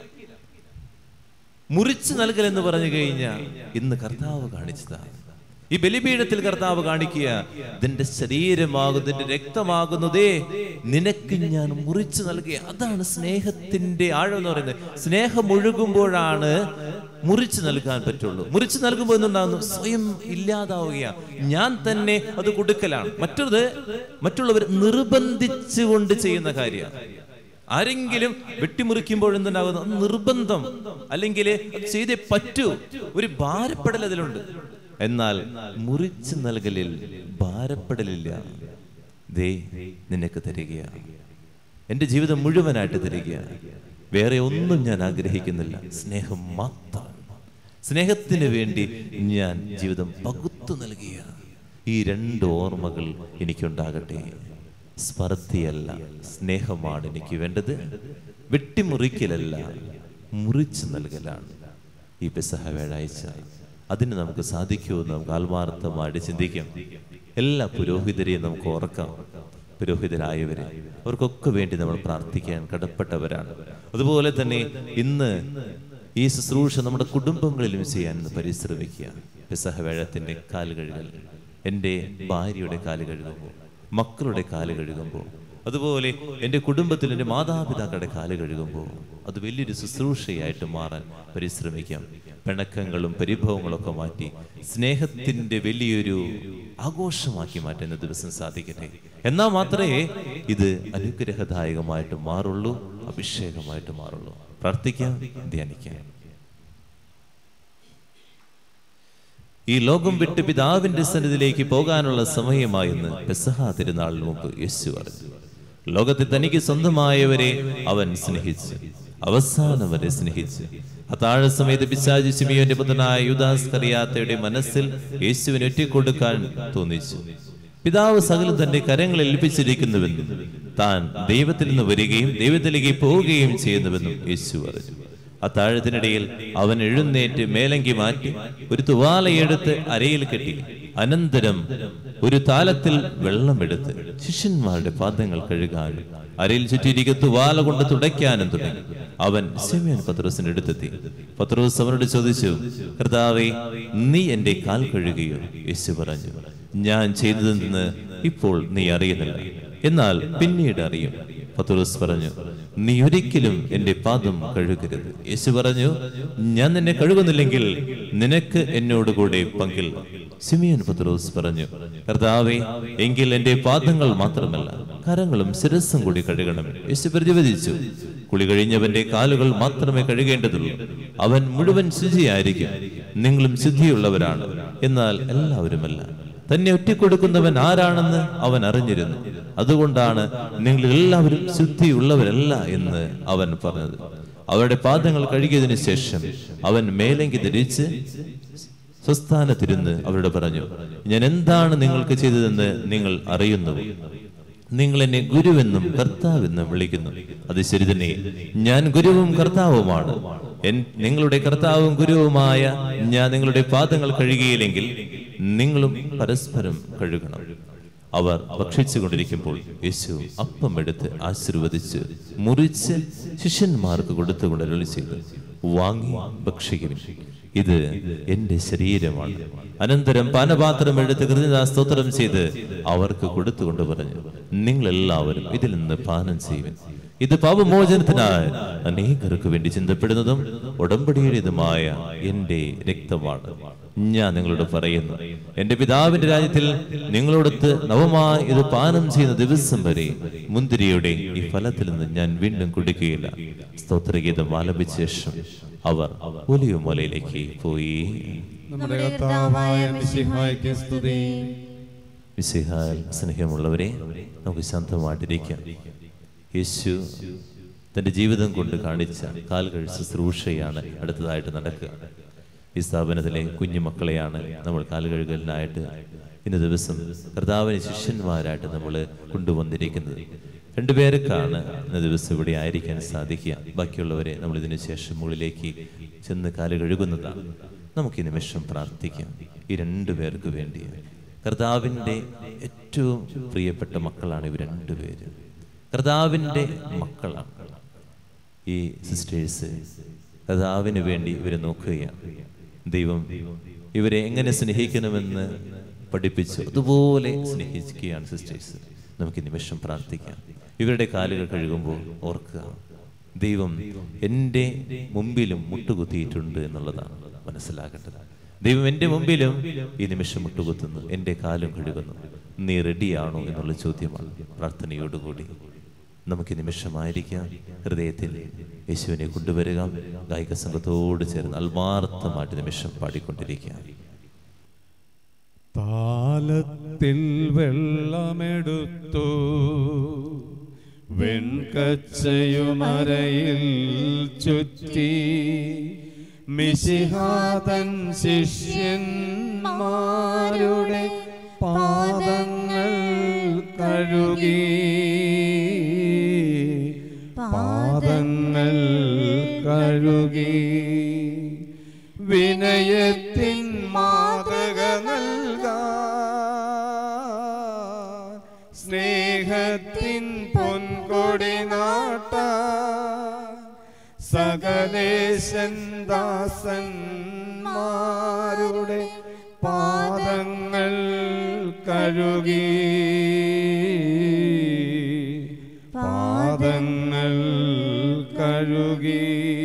മുറിച്ചു നൽകൽ എന്ന് പറഞ്ഞു കഴിഞ്ഞാൽ ഇന്ന് കർത്താവ് കാണിച്ചതാണ്. ഈ ബലിപീഠത്തിൽ കർത്താവ് കാണിക്കുക, ഇതിന്റെ ശരീരമാകുന്നു, ഇതിന്റെ രക്തമാകുന്നതേ നിനക്ക് ഞാൻ മുറിച്ചു നൽകിയ. അതാണ് സ്നേഹത്തിന്റെ ആഴം എന്ന് പറയുന്നത്. സ്നേഹം ഒഴുകുമ്പോഴാണ് മുറിച്ചു നൽകാൻ പറ്റുള്ളൂ. മുറിച്ചു നൽകുമ്പോൾ എന്തുണ്ടാകുന്നു? സ്വയം ഇല്ലാതാവുക, ഞാൻ തന്നെ അത് കൊടുക്കലാണ്. മറ്റുള്ളവർ നിർബന്ധിച്ചുകൊണ്ട് ചെയ്യുന്ന കാര്യമാണ്. ആരെങ്കിലും വെട്ടിമുറിക്കുമ്പോൾ എന്തുണ്ടാകുന്നു? നിർബന്ധം, അല്ലെങ്കിൽ ചെയ്തേ പറ്റൂ, ഒരു ഭാരപ്പെടൽ അതിലുണ്ട്. എന്നാൽ മുറിച്ചു നൽകലിൽ ഭാരപ്പെടലില്ല. ദേ നിനക്ക് തരികയാണ്, എൻ്റെ ജീവിതം മുഴുവനായിട്ട് തരികയാണ്, വേറെ ഒന്നും ഞാൻ ആഗ്രഹിക്കുന്നില്ല, സ്നേഹം മാത്രം. സ്നേഹത്തിന് വേണ്ടി ഞാൻ ജീവിതം പകുത്തു നൽകിയ ഈ രണ്ട് ഓർമ്മകൾ എനിക്കുണ്ടാകട്ടെ. സ്പർദ്ധയല്ല, സ്നേഹമാണ് എനിക്ക് വേണ്ടത്. വെട്ടിമുറിക്കലല്ല, മുറിച്ചു നൽകലാണ് ഈ പെസഹ വ്യാഴാഴ്ച. അതിന് നമുക്ക് സാധിക്കുമെന്ന് നമുക്ക് ആത്മാർത്ഥമായിട്ട് ചിന്തിക്കാം. എല്ലാ പുരോഹിതരെയും നമുക്ക് ഓർക്കാം. പുരോഹിതരായവരെ, അവർക്കൊക്കെ വേണ്ടി നമ്മൾ പ്രാർത്ഥിക്കാൻ കടപ്പെട്ടവരാണ്. അതുപോലെ തന്നെ ഇന്ന് ഈ ശുശ്രൂഷ നമ്മുടെ കുടുംബങ്ങളിലും ചെയ്യാൻ പരിശ്രമിക്കുക. പെസഹ വ്യാഴത്തിൻ്റെ കാല് കഴുകൽ, എൻ്റെ ഭാര്യയുടെ കാല് കഴുകുമ്പോൾ, മക്കളുടെ കാല് കഴുകുമ്പോൾ, അതുപോലെ എൻ്റെ കുടുംബത്തിൽ എൻ്റെ മാതാപിതാക്കളുടെ കാല് കഴുകുമ്പോൾ അത് വലിയൊരു ശുശ്രൂഷയായിട്ട് മാറാൻ പരിശ്രമിക്കാം. പിണക്കങ്ങളും പരിഭവങ്ങളൊക്കെ മാറ്റി സ്നേഹത്തിൻ്റെ വലിയൊരു ആഘോഷമാക്കി മാറ്റാൻ ദിവസം സാധിക്കട്ടെ. എന്നാൽ മാത്രമേ ഇത് അനുഗ്രഹദായകമായിട്ട് മാറുള്ളൂ, അഭിഷേകമായിട്ട് മാറുള്ളൂ. പ്രാർത്ഥിക്കാം, ധ്യാനിക്കാം. ഈ ലോകം വിട്ട് പിതാവിന്റെ സന്നിധിയിലേക്ക് പോകാനുള്ള സമയമായെന്ന് പെസഹ തിരുനാളിന് മുമ്പ് യേശു പറഞ്ഞു. ലോകത്തിൽ തനിക്ക് സ്വന്തമായവരെ അവൻ സ്നേഹിച്ചു, അവസാനം വരെ സ്നേഹിച്ചു. അത്താഴ സമയത്ത് പിശാച് ശിമിയോന്റെ പുത്രനായ യൂദാസ് ഇസ്കറിയോത്തയുടെ മനസ്സിൽ യേശുവിനെ ഒറ്റിക്കൊടുക്കാൻ തോന്നിച്ചു. പിതാവ് സകലം തന്റെ കരങ്ങളിൽ ഏൽപ്പിച്ചിരിക്കുന്നുവെന്നും താൻ ദൈവത്തിൽ നിന്ന് വരികയും ദൈവത്തിലേക്ക് പോവുകയും ചെയ്യുന്നുവെന്നും യേശു പറഞ്ഞു. അത്താഴത്തിനിടയിൽ അവൻ എഴുന്നേറ്റ് മേലങ്കി മാറ്റി ഒരു തുവാലയെടുത്ത് അരയിൽ കെട്ടി, അനന്തരം ഒരു താലത്തിൽ വെള്ളമെടുത്ത് ശിഷ്യന്മാരുടെ പാദങ്ങൾ കഴുകാനും അരയിൽ ചുറ്റിയിരിക്കുന്ന തുവാല കൊണ്ട് തുടയ്ക്കാനും തുടങ്ങി. അവൻ ശിമോൻ പത്രോസിന്റെ അടുത്തെത്തി. പത്രോസ് അവനോട് ചോദിച്ചു, കർത്താവേ, നീ എൻ്റെ കാൽ കഴുകിയോ? യേശു പറഞ്ഞു, ഞാൻ ചെയ്തതെന്ന് ഇപ്പോൾ നീ അറിയുന്നില്ല, എന്നാൽ പിന്നീട് അറിയും. പത്രോസ് പറഞ്ഞു, നീ ഒരിക്കലും എൻ്റെ പാദം കഴുകരുത്. യേശു പറഞ്ഞു, ഞാൻ നിന്നെ കഴുകുന്നില്ലെങ്കിൽ നിനക്ക് എന്നോട് കൂടെ പങ്കില്ല. ശിമോൻ പത്രോസ് പറഞ്ഞു, കർത്താവേ, എങ്കിൽ എൻ്റെ പാദങ്ങൾ മാത്രമല്ല കരങ്ങളും ശിരസ്സും കൂടി കഴുകണം. യേശു പ്രതിവചിച്ചു, കുളി കഴിഞ്ഞവന്റെ കാലുകൾ മാത്രമേ കഴുകേണ്ടതുള്ളൂ, അവൻ മുഴുവൻ ശുചിയായിരിക്കും. നിങ്ങളും ശുദ്ധിയുള്ളവരാണ്, എന്നാൽ എല്ലാവരുമല്ല. തന്നെ ഒറ്റിക്കൊടുക്കുന്നവൻ ആരാണെന്ന് അവൻ അറിഞ്ഞിരുന്നു, അതുകൊണ്ടാണ് നിങ്ങൾ എല്ലാവരും ശുദ്ധിയുള്ളവരല്ല എന്ന് അവൻ പറഞ്ഞത്. അവരുടെ പാദങ്ങൾ കഴുകിയതിനു ശേഷം അവൻ മേലങ്കി ധരിച്ച് സ്വസ്ഥാനത്തിരുന്ന് അവരോട് പറഞ്ഞു, ഞാൻ എന്താണ് നിങ്ങൾക്ക് ചെയ്തതെന്ന് നിങ്ങൾ അറിയുന്നു. നിങ്ങൾ എന്നെ ഗുരുവെന്നും കർത്താവെന്നും വിളിക്കുന്നു. അത് ശരി തന്നെ, ഞാൻ ഗുരുവും കർത്താവുമാണ്. നിങ്ങളുടെ കർത്താവും ഗുരുവുമായ ഞാൻ നിങ്ങളുടെ പാദങ്ങൾ കഴുകിയില്ലെങ്കിൽ നിങ്ങളും പരസ്പരം കഴുകണം. അവർ ഭക്ഷിച്ചു കൊണ്ടിരിക്കുമ്പോൾ യേശു അപ്പം എടുത്ത് ആശീർവദിച്ച് മുറിച്ച് ശിഷ്യന്മാർക്ക് കൊടുത്തുകൊണ്ട് അരുളി ചെയ്തു, വാങ്ങി ഭക്ഷിക്കുവിൻ, ഇത് എന്റെ ശരീരമാണ്. അനന്തരം പാനപാത്രം എടുത്ത് കൃതജ്ഞതാസ്തോത്രം ചെയ്ത് അവർക്ക് കൊടുത്തുകൊണ്ട് പറഞ്ഞു, നിങ്ങൾ എല്ലാവരും ഇതിൽ നിന്ന് പാനം ചെയ്യുവിൻ, ഇത് പാപമോചനത്തിനായി അനേകർക്ക് വേണ്ടി ചിന്തപ്പെടുന്നതും ഉടമ്പടിയുടേതുമായ എന്റെ രക്തമാണ്. ഞാൻ നിങ്ങളോട് പറയുന്നു, എന്റെ പിതാവിന്റെ രാജ്യത്തിൽ നിങ്ങളോടൊത്ത് നവമായി ഇത് പാനം ചെയ്യുന്ന ദിവസം വരെ മുന്തിരിയുടെ ഈ ഫലത്തിൽ നിന്ന് ഞാൻ വീണ്ടും കുടിക്കുകയില്ല. സ്തോത്രഗീതം ആലപിച്ച ശേഷം അവർ ഒലിവുമലയിലേക്ക് പോയി. നമ്മുടെ കർത്താവായ മിശിഹായ്ക്ക് സ്തുതി. മിശിഹായിൽ സ്നേഹമുള്ളവരെ, നമുക്ക് ശാന്തമായിട്ടിരിക്കാം. യേശു തന്റെ ജീവിതം കൊണ്ട് കാണിച്ച കാൽകഴുകൽ ശുശ്രൂഷയാണ് അടുത്തതായിട്ട് നടക്കുക. ഈ സ്ഥാപനത്തിലെ കുഞ്ഞുമക്കളെയാണ് നമ്മൾ കാലുകഴുകലിനായിട്ട് ഇന്ന ദിവസം കർത്താവിന് ശിഷ്യന്മാരായിട്ട് നമ്മൾ കൊണ്ടുവന്നിരിക്കുന്നത്. രണ്ടുപേർക്കാണ് ഇന്ന ദിവസം ഇവിടെ ആയിരിക്കാൻ സാധിക്കുക. ബാക്കിയുള്ളവരെ നമ്മൾ ഇതിനു ശേഷം മുകളിലേക്ക് ചെന്ന് കാല് കഴുകുന്നതാണ്. നമുക്ക് ഈ നിമിഷം പ്രാർത്ഥിക്കാം ഈ രണ്ടുപേർക്ക് വേണ്ടി. കർത്താവിൻ്റെ ഏറ്റവും പ്രിയപ്പെട്ട മക്കളാണ് ഇവർ രണ്ടുപേരും. കർത്താവിൻ്റെ മക്കളാണ് ഈ സിസ്റ്റേഴ്സ്. കർത്താവിന് വേണ്ടി ഇവരെ നോക്കുകയാണ്. ദൈവം ഇവരെ എങ്ങനെ സ്നേഹിക്കണമെന്ന് പഠിപ്പിച്ചു, അതുപോലെ സ്നേഹിക്കുകയാണ് സിസ്റ്റേഴ്സ്. നമുക്ക് നിമിഷം പ്രാർത്ഥിക്കാം. ഇവരുടെ കാലുകൾ കഴുകുമ്പോൾ ഓർക്കുക, ദൈവം എൻ്റെ മുമ്പിലും മുട്ടുകുത്തിയിട്ടുണ്ട് എന്നുള്ളതാണ് മനസ്സിലാക്കേണ്ടത്. ദൈവം എൻ്റെ മുമ്പിലും ഈ നിമിഷം മുട്ടുകുത്തുന്നു, എൻ്റെ കാലും കഴുകുന്നു. നീ റെഡിയാണോ എന്നുള്ള ചോദ്യമാണ്. പ്രാർത്ഥനയോടുകൂടി നമുക്ക് നിമിഷമായിരിക്കാം ഹൃദയത്തിൽ യേശുവിനെ കൊണ്ടുവരിക. ഗായിക സംഘത്തോട് ചേർന്ന് ആത്മാർത്ഥമായിട്ട് നിമിഷം പാടിക്കൊണ്ടിരിക്കുക. താലത്തിൽ വെള്ളമെടുത്തു, വെൺകച്ചയുമരയിൽ ചുറ്റി, മിശിഹാതൻ ശിഷ്യന്മാരുടെ പാദങ്ങൾ കഴുകി, പാദങ്ങൾ കഴുകി. വിനയത്തിൻ മാതൃക നൽകാൻ, സ്നേഹത്തിൻ പൊൻകൊടി നാട്ടാൻ, സകലേശൻ ദാസന്മാരുടെ പാദങ്ങൾ കഴുകി, പാദങ്ങൾ കഴുകി.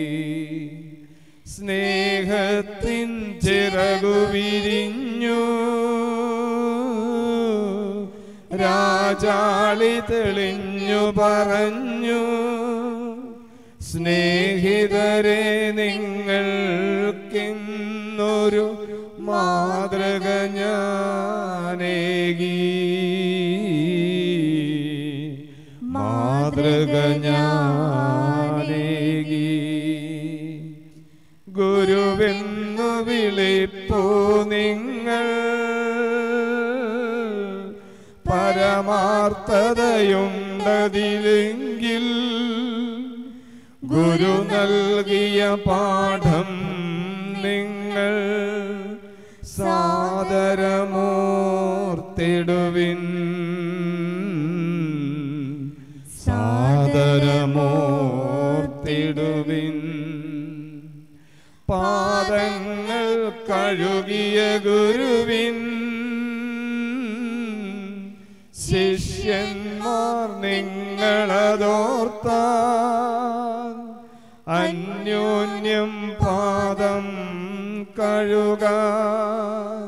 സ്നേഹത്തിൻ ചിറകു വിരിഞ്ഞു, രാജാളി തെളിഞ്ഞു പറഞ്ഞു, സ്നേഹിതരെ നിങ്ങൾക്കിന്നൊരു മാതൃക ഞാനേകി, മാതൃക ഞാനേകി. ഗുരുവെന്നു വിളിപ്പൂ നിങ്ങൾ, പരമാർത്ഥതയുണ്ടതിലെങ്കിൽ, ഗുരു നൽകിയ പാഠം നിങ്ങൾ സാദരമോർത്തിടുവിൻ, സാദരമോർത്തിടുവിൻ. പാദങ്ങൾ കഴുകിയ ഗുരുവിൻ ശിഷ്യന്മാർ നിങ്ങളതോർത്താൽ, അന്യോന്യം പാദം കഴുകാൻ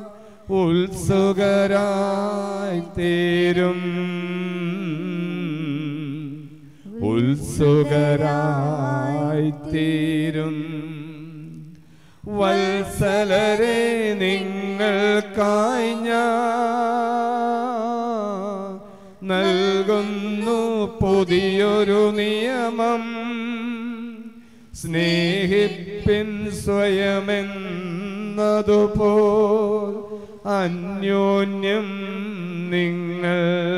ഉത്സുകരായി തീരും, ഉത്സുകരായി തീരും. വത്സലരെ നിങ്ങൾക്കായി ഞാൻ നൽകുന്നു പുതിയൊരു നിയമം, സ്നേഹിപ്പിൻ സ്വയമെന്നതുപോൽ അന്യോന്യം നിങ്ങൾ,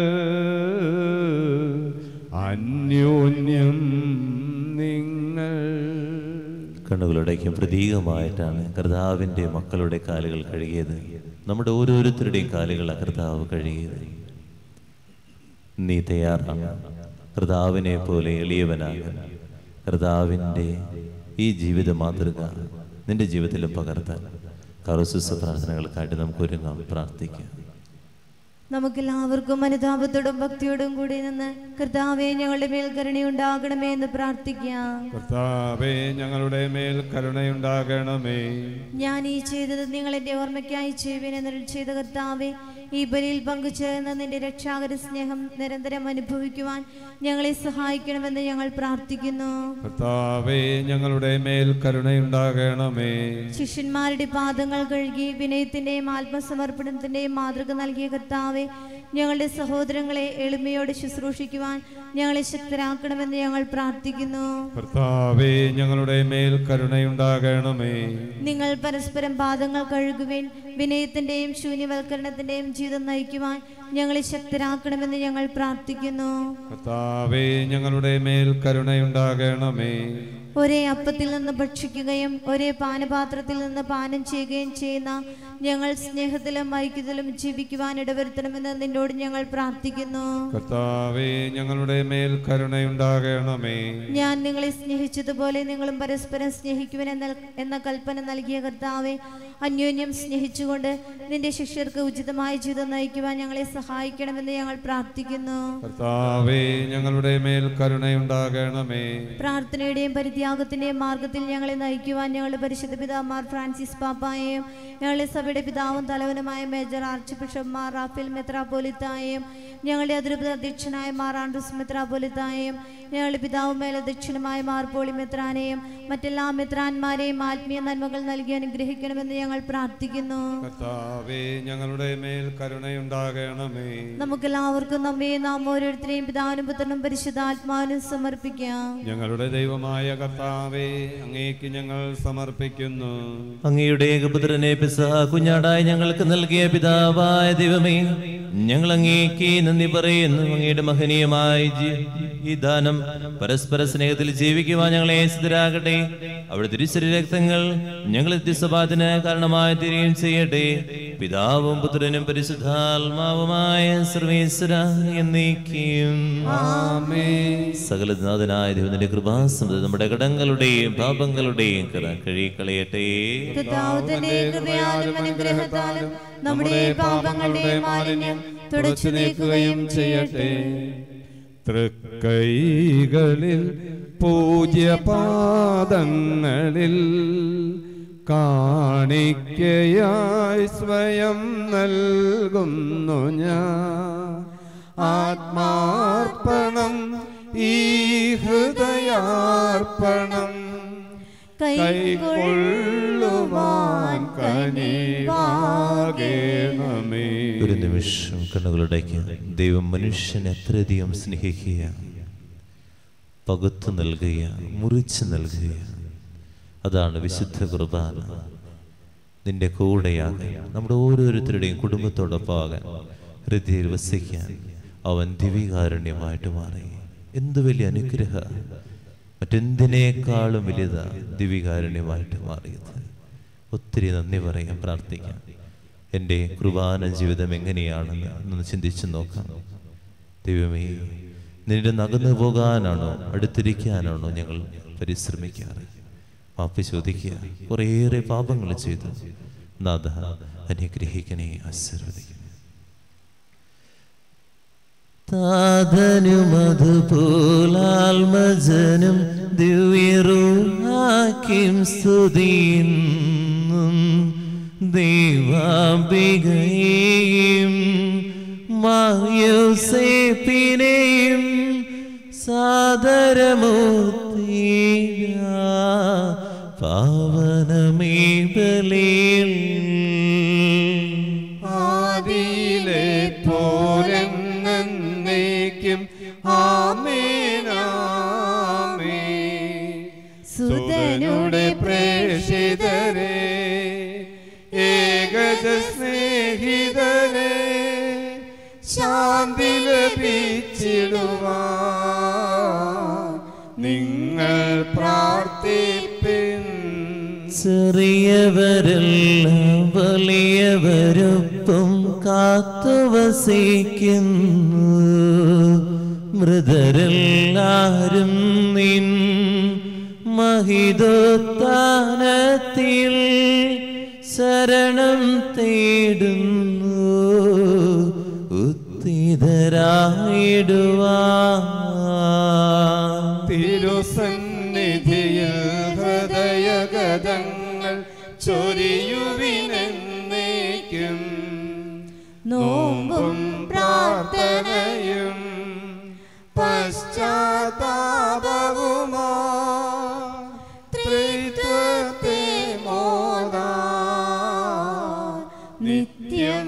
അന്യോന്യം നിങ്ങൾ. കണ്ണുകളുടെയും പ്രതീകമായിട്ടാണ് കർത്താവിൻ്റെ മക്കളുടെ കാലുകൾ കഴുകിയത്. നമ്മുടെ ഓരോരുത്തരുടെയും കാലുകൾ കർത്താവ് കഴുകിയത്. നീ തയ്യാറാണ് കർത്താവിനെ പോലെ എളിയവനാകാൻ. കർത്താവിൻ്റെ ഈ ജീവിത മാതൃക നിന്റെ ജീവിതത്തിൽ പകർത്താൻ കറുസുസ പ്രാർത്ഥനകൾക്കായിട്ട് നമുക്ക് ഒരുങ്ങാം, പ്രാർത്ഥിക്കാം. നമുക്കെല്ലാവർക്കും അനുതാപത്തോടും ഭക്തിയോടും കൂടി നിന്ന് കർത്താവേ ഞങ്ങളുടെ മേൽ കരുണയുണ്ടാകണമേ എന്ന് പ്രാർത്ഥിക്കാം. കർത്താവേ ഞങ്ങളുടെ മേൽ കരുണയുണ്ടാകണമേ. ഞാൻ ഈ ചെയ്തത് നിങ്ങൾ എന്റെ ഓർമ്മയ്ക്കായി ചെയ്യുവിനെന്ന് ചെയ്ത കർത്താവേ, ഈ ബലിയിൽ പങ്കുചേർന്ന നിന്റെ രക്ഷാകര സ്നേഹം നിരന്തരം അനുഭവിക്കുവാൻ ഞങ്ങളെ സഹായിക്കണമെന്ന് ഞങ്ങൾ പ്രാർത്ഥിക്കുന്നു. കർത്താവേ ഞങ്ങളുടെ മേൽ കരുണയുണ്ടാകണമേ. ശിഷ്യന്മാരുടെ പാദങ്ങൾ കഴുകി വിനയത്തിന്റെയും ആത്മസമർപ്പണത്തിന്റെയും മാതൃക നൽകിയ കർത്താവേ, ഞങ്ങളുടെ സഹോദരങ്ങളെ എളിമയോട് ശുശ്രൂഷിക്കുവാൻ ഞങ്ങളെ ശക്തരാക്കണമെന്ന് ഞങ്ങൾ പ്രാർത്ഥിക്കുന്നു. കർത്താവേ ഞങ്ങളുടെ മേൽ കരുണയുണ്ടാകണമേ. നിങ്ങൾ പരസ്പരം പാദങ്ങൾ കഴുകുവിൻ, വിനയത്തിന്റെയും ശൂന്യവൽക്കരണത്തിന്റെയും ജീവിതം നയിക്കുവാൻ ഞങ്ങളെ ശക്തരാക്കണമെന്ന് ഞങ്ങൾ പ്രാർത്ഥിക്കുന്നു. കർത്താവേ ഞങ്ങളുടെ മേൽ കരുണയുണ്ടാകണമേ. ഒരേ അപ്പത്തിൽ നിന്ന് ഭക്ഷിക്കുകയും ഒരേ പാനപാത്രത്തിൽ നിന്ന് പാനം ചെയ്യുകയും ചെയ്യുന്ന ഞങ്ങൾ സ്നേഹത്തിലും ഐക്യത്തിലും ജീവിക്കുവാൻ ഇടവരുത്തണമെന്ന് നിന്നോട് ഞങ്ങൾ പ്രാർത്ഥിക്കുന്നു. കർത്താവേ ഞങ്ങളുടെ മേൽ കരുണയുണ്ടാകണമേ. ഞാൻ നിങ്ങളെ സ്നേഹിച്ചതുപോലെ നിങ്ങളും പരസ്പരം സ്നേഹിക്കുവാൻ എന്ന കൽപ്പന നൽകിയ കർത്താവേ, അന്യോന്യം സ്നേഹിച്ചുകൊണ്ട് നിന്റെ ശിഷ്യർക്ക് ഉചിതമായ ജീവിതം നയിക്കുവാൻ ഞങ്ങളെ സഹായിക്കണമെന്ന് ഞങ്ങൾ പ്രാർത്ഥിക്കുന്നു. കർത്താവേ ഞങ്ങളുടെ മേൽ കരുണയുണ്ടാകണമേ. പ്രാർത്ഥനയുടെയും പരിത്യാഗത്തിന്റെയും മാർഗത്തിൽ ഞങ്ങളെ നയിക്കുവാൻ ഞങ്ങളുടെ പരിശുദ്ധ പിതാമാർ ഫ്രാൻസിസ് പാപ്പായെയും ഞങ്ങളുടെ സഭയുടെ പിതാവും തലവനുമായ major archbishop Mar Raphael മെത്രാപ്പോലിത്തായെയും ഞങ്ങളുടെ അതിരൂപത അധ്യക്ഷനായ മാർ ആൻഡ്രൂസ് മെത്രാപ്പോലിത്തായെയും ഞങ്ങളുടെ പിതാവും മേലധ്യക്ഷനുമായ മാർ പോളി മെത്രാനെയും മറ്റെല്ലാ മെത്രാന്മാരെയും ആത്മീയ നന്മകൾ നൽകി അനുഗ്രഹിക്കണമെന്ന് ഞങ്ങൾ പ്രാർത്ഥിക്കുന്നു. കർത്താവേ ഞങ്ങളുടെ മേൽ കരുണയുണ്ടാകണമേ. നമുക്കെല്ലാവർക്കും നമ്മെ നാം ഓരോരുത്തരെയും പിതാവിനും പുത്രനും പരിശുദ്ധാത്മാവിനും സമർപ്പിക്കാം. ഞങ്ങളുടെ ദൈവമായ കർത്താവേ, അങ്ങേക്ക് ഞങ്ങൾ സമർപ്പിക്കുന്നു. അങ്ങയുടെ ഏകപുത്രനെ പെസഹ കുഞ്ഞാടായി ഞങ്ങൾക്ക് നൽകിയ പിതാവായ ദൈവമേ, ഞങ്ങൾ അങ്ങേക്ക് നന്ദി പറയുന്നു. അങ്ങയുടെ മഹനീയമായ ഈ ദാനം പരസ്പര സ്നേഹത്തിൽ ജീവിക്കുവാൻ ഞങ്ങളെ സിദ്ധരാകട്ടെ. അവിടെ തിരുശരീര രക്തങ്ങൾ ഞങ്ങൾ നിത്യസഭാത്തിന് കാരണമായി തീരുകയും ചെയ്യട്ടെ. പിതാവും പുത്രനും പരിശുദ്ധാത്മാവുമായ സർവേശ്വര എന്നേക്കും ആമേൻ. സകലനാഥനായ ദൈവത്തിന്റെ കൃപാസമൃദ്ധി നമ്മുടെ കടങ്ങളുടെയും പാപങ്ങളുടെയും കഴുകിക്കളയട്ടെ. നമ്മുടെ പാപങ്ങളുടെ മാലിന്യം തുടച്ചു നീക്കുകയും ചെയ്യട്ടെ. തൃക്കൈകളിൽ പൂജ്യപാദങ്ങളിൽ കാണിക്കയായി സ്വയം നൽകുന്നു ഞാൻ. ആത്മാർപ്പണം ഈ ഹൃദയാർപ്പണം കൈക്കൊള്ളുവാൻ കനിവാകണമേ. ഒരു നിമിഷം കണ്ണുകളുടേക്ക്. ദൈവം മനുഷ്യനെ അത്രയധികം സ്നേഹിക്കുക, പകുത്തു നൽകുക, മുറിച്ച് നൽകുക. അതാണ് വിശുദ്ധ കുർബാന. നിന്റെ കൂടെയാകാൻ, നമ്മുടെ ഓരോരുത്തരുടെയും കുടുംബത്തോടൊപ്പം ആകാൻ, ഹൃദയത്തിൽ വസിക്കാൻ അവൻ ദിവ്യകാരുണ്യമായിട്ട് മാറി. എന്ത് വലിയ അനുഗ്രഹ! മറ്റെന്തിനേക്കാളും വലുതാ ദിവ്യകാരുണ്യമായിട്ട് മാറിയത്. ഒത്തിരി നന്ദി പറയാൻ, പ്രാർത്ഥിക്കാം. എൻ്റെ കുർബാന ജീവിതം എങ്ങനെയാണെന്ന് ഒന്ന് ചിന്തിച്ചു നോക്കാം. ദൈവമേ, നിന്റെ നകന്നു പോകാനാണോ അടുത്തിരിക്കാനാണോ ഞങ്ങൾ പരിശ്രമിക്കാറ്? മാപ്പ് ചോദിക്കുക. കുറേയേറെ പാപങ്ങൾ ചെയ്തു. നാഥ അനുഗ്രഹിക്കണേ, ആശീർവദിക്കണേ. താതനും അതുപോലാൽമജനും ദിവ്യരൂഹാക്കിം സ്തുതിയും ദൈവാംബികയെയും മായോസേപ്പിനെയും സാദരമൂർത്തിയ പാവനമേ ബലിയിൽ ആദിയിലെ പോലെന്നേക്കും ആമേൻ ആമേൻ. സുതനുടെ പ്രേഷിതരെ, ഏകജ സ്നേഹിതരെ, ശാന്തി ലഭിച്ചിടുവാൻ നിങ്ങൾ പ്രാർത്ഥിപ്പിൻ. ചെറിയവരെല്ലാം വലിയവരൊപ്പം കാത്തുവസിക്കുന്നു. മൃതരെല്ലാരും നിൻ മഹിതോത്ഥാനത്തിൽ ശരണം തേടുന്നു. ഉത്തിതരായിടുവാൻ തിരുസന്നിധിയിൽ ഹൃദയഗതങ്ങൾ ചൊരിയുവിനെന്നേക്കും. നോമ്പും പ്രാർത്ഥനയും പശ്ചാത്താപവുമാ ത്രിത്വത്തെ മോദാ നിത്യം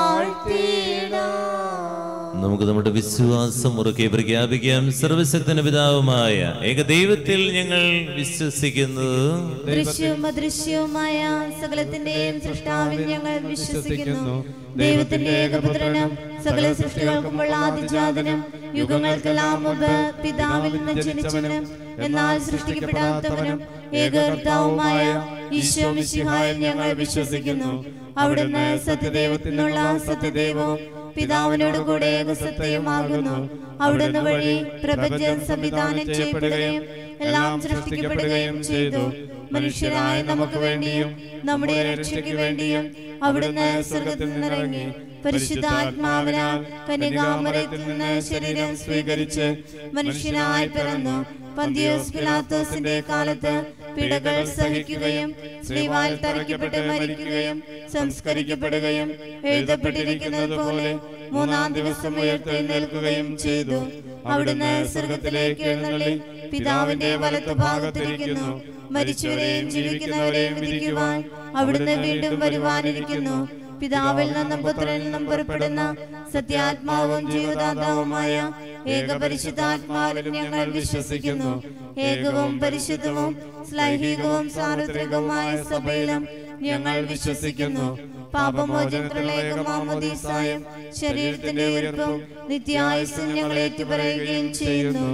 വാഴ്ത്തിടാം. നമുക്ക് നമ്മുടെ വിശ്വാസം ഉറക്കെ പ്രഖ്യാപിക്കാം. സർവശക്തന്റെ പിതാവുമായ ഏകദൈവത്തിൽ ഞങ്ങൾ വിശ്വസിക്കുന്നു. ദൃശ്യവും അദൃശ്യവുമായ സകലത്തിന്റെയും സൃഷ്ടാവിൽ ഞങ്ങൾ വിശ്വസിക്കുന്നു. ദൈവത്തിന്റെ ഏകപുത്രനും സകല സൃഷ്ടികൾക്കുമുള്ള ആദിജാതനും യുഗങ്ങൾക്കെല്ലാം മുമ്പ് പിതാവിൽ നിന്ന് ജനിച്ചവനും എന്നാൽ സൃഷ്ടിക്കപ്പെടാത്തവനും ഏകകർത്താവുമായ ഈശോ മിശിഹായിൽ ഞങ്ങൾ വിശ്വസിക്കുന്നു. അവിടുന്ന് സത്യദൈവത്തിൽ നിന്നുള്ള സത്യദൈവവും പിതാവിനോട് കൂടെ ഏകസത്യമാകുന്നു. അവിടുന്ന് വഴി പ്രപഞ്ചം സംവിധാനം ചെയ്യപ്പെടുകയും എല്ലാം സൃഷ്ടിക്കപ്പെടുകയും ചെയ്തു. മനുഷ്യരായ നമുക്ക് വേണ്ടിയും നമ്മുടെ രക്ഷയ്ക്ക് വേണ്ടിയും അവിടുന്ന് സ്വർഗ്ഗത്തിൽ നിന്നിറങ്ങി പരിശുദ്ധാത്മാവിനാൽ കന്യകാമറിയത്തിൽ നിന്ന് ശരീരം സ്വീകരിച്ച് മനുഷ്യനായി പിറന്നു. പന്തിയോസ് പിലാത്തോസിന്റെ കാലത്ത് പീഡകൾ സഹിക്കുകയും ശ്രീവാൽ തറയ്ക്കപ്പെട്ട് മരിക്കുകയും സംസ്കരിക്കപ്പെടുകയും എഴുതപ്പെട്ടിരിക്കുന്നത് പോലെ മൂന്നാം ദിവസം ഉയർത്തെഴുന്നേൽക്കുകയും ചെയ്തു. അവിടുന്ന് സ്വർഗ്ഗത്തിലേക്ക് എഴുന്നള്ളി പിതാവിന്റെ വലത്ത് ഭാഗത്തിരിക്കുന്നു. മരിച്ചവരെയും ജീവിക്കുന്നവരെയും വിധിക്കുവാൻ അവിടുന്ന് വീണ്ടും വരുവാനിരിക്കുന്നു. പിതാവിൽ നിന്നും പുത്രനിൽ നിന്നും പുറപ്പെടുന്ന സത്യാത്മാവും ജീവദാതാവുമായ ഏകപരിശുദ്ധാത്മാവിൽ ഞങ്ങൾ വിശ്വസിക്കുന്നു. ഏകവും പരിശുദ്ധവും ശ്ലൈഹികവും സാർവത്രികവുമായ സഭയിലും ഞങ്ങൾ വിശ്വസിക്കുന്നു. പാപമോചനത്തിലുള്ള ഏകമാമോദീസായും ശരീരത്തിന്റെ ഉയർപ്പും നിത്യായുസ്സും ഞങ്ങൾ ഏറ്റുപറയുകയും ചെയ്യുന്നു.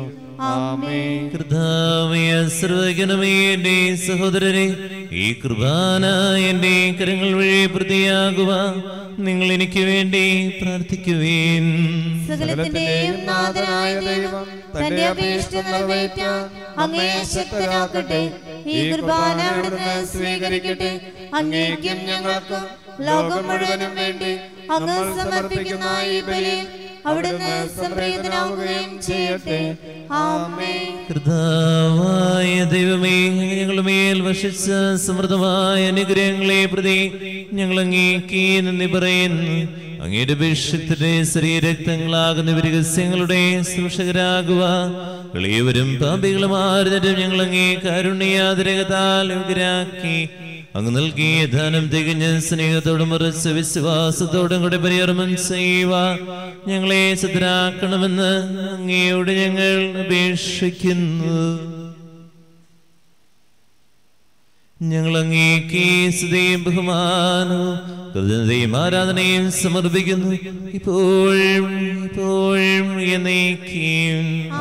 ആമേൻ. കർത്താവേ, ആശ്രയിക്കണമേ എന്റെ സഹോദരരെ. ഈ കുർബാന എന്റെ കരങ്ങൾ വഴി പ്രതിയാകുവാൻ നിങ്ങൾ എനിക്ക് വേണ്ടി പ്രാർത്ഥിക്കുവേൻ. സകലത്തിന്റെയും നാഥനായ ദൈവം തന്റെ അപേക്ഷ നിറവേറ്റാൻ അങ്ങേ ശക്തനാക്കട്ടെ. ഈ കുർബാന അവിടുന്ന് സ്വീകരിക്കട്ടെ. അങ്ങേക്കും ഞങ്ങൾക്കും ലോകം മുഴുവനും വേണ്ടി അങ്ങ് സമർപ്പിക്കുന്ന ഈ ബലിയിൽ അവിടുന്ന് സംപ്രീതനാവുകയും ചെയ്യട്ടെ. ആമേൻ. കർത്താവായ ദൈവമേ, ഞങ്ങളുടെ മേൽ വർഷിച്ച സമൃദ്ധമായ അനുഗ്രഹങ്ങളെ പ്രതി ഞങ്ങൾ അങ്ങേക്ക് നന്ദി പറയുന്നു. അങ്ങയുടെ വിശുദ്ധ ശരീരരക്തങ്ങളാകുന്ന രഹസ്യങ്ങളുടെ സൂക്ഷകരാകുക എളിയവരും പാപികളുമാരും ഞങ്ങൾ അങ്ങേ കാരുണ്യാതിരകത്താൽ യോഗ്യരാക്കി അങ്ങ് നൽകിയ ദാനം തികഞ്ഞ സ്നേഹത്തോടും ഉറച്ച വിശ്വാസത്തോടും കൂടെ പരികർമ്മം ചെയ്യുക ഞങ്ങളെ സിദ്ധരാക്കണമെന്ന് അങ്ങയോട് ഞങ്ങൾ അപേക്ഷിക്കുന്നു. ഞങ്ങൾ അങ്ങേക്ക് സ്തുതിയും ബഹുമാനവും കൃതജ്ഞതയും ആരാധനയും സമർപ്പിക്കുന്നു, ഇപ്പോഴും ഇപ്പോഴും എന്നേക്കും.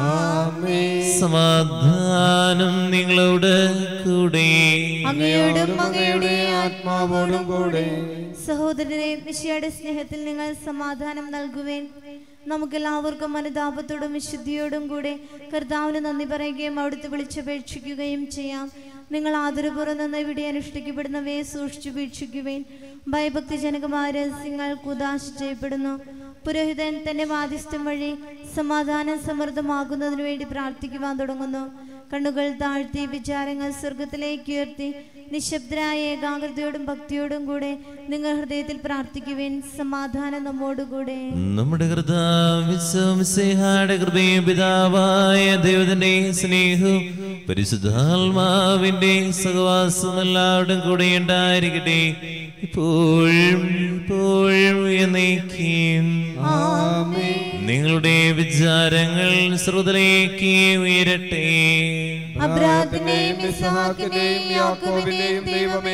സമാധാനം നിങ്ങളോട് കൂടെ, അങ്ങയോടും അങ്ങയുടെ ആത്മാവോടും കൂടെ. സഹോദരരെ, മിശിഹായുടെ സ്നേഹത്തിൽ നിങ്ങൾ സമാധാനം നൽകുവേൻ. നമുക്കെല്ലാവർക്കും അനുതാപത്തോടും വിശുദ്ധിയോടും കൂടെ കർത്താവിന് നന്ദി പറയുകയും അവിടുത്തെ വിളിച്ചപേക്ഷിക്കുകയും ചെയ്യാം. നിങ്ങൾ ആദരപൂർവ്വം നിന്ന് ഇവിടെ അനുഷ്ഠിക്കപ്പെടുന്നവയെ സൂക്ഷിച്ചു വീക്ഷിക്കുവേൻ. ഭയഭക്തിജനകമായ രഹസ്യങ്ങൾ കുദാശ ചെയ്യപ്പെടുന്നു. പുരോഹിതൻ തന്റെ മാധ്യസ്ഥം വഴി സമാധാനം സമൃദ്ധമാകുന്നതിനു വേണ്ടി പ്രാർത്ഥിക്കുവാൻ തുടങ്ങുന്നു. കണ്ണുകൾ താഴ്ത്തി വിചാരങ്ങൾ സ്വർഗത്തിലേക്ക് ഉയർത്തി നിശബ്ദരായ ഏകാഗ്രതയോടും ഭക്തിയോടും കൂടെ നിങ്ങൾ ഹൃദയത്തിൽ പ്രാർത്ഥിക്കുവേൻ. സമാധാനം നമ്മോടുകൂടെ. നമ്മുടെ കർത്താവിന്റെ കൃപയും പിതാവായ ദൈവത്തിന്റെ സ്നേഹവും പരിശുദ്ധാത്മാവിന്റെ സഹവാസം എല്ലാവരുടെയും കൂടെ ഉണ്ടായിരിക്കട്ടെ, ഇപ്പോഴും ഇപ്പോഴും എന്നേക്കും. നിങ്ങളുടെ വിചാരങ്ങൾ ശ്രുതിലേക്ക് ഉയരട്ടെ. അബ്രാഹാമിന്റെയും ഇസ്ഹാക്കിന്റെയും യാക്കോബിന്റെയും ദൈവമേ,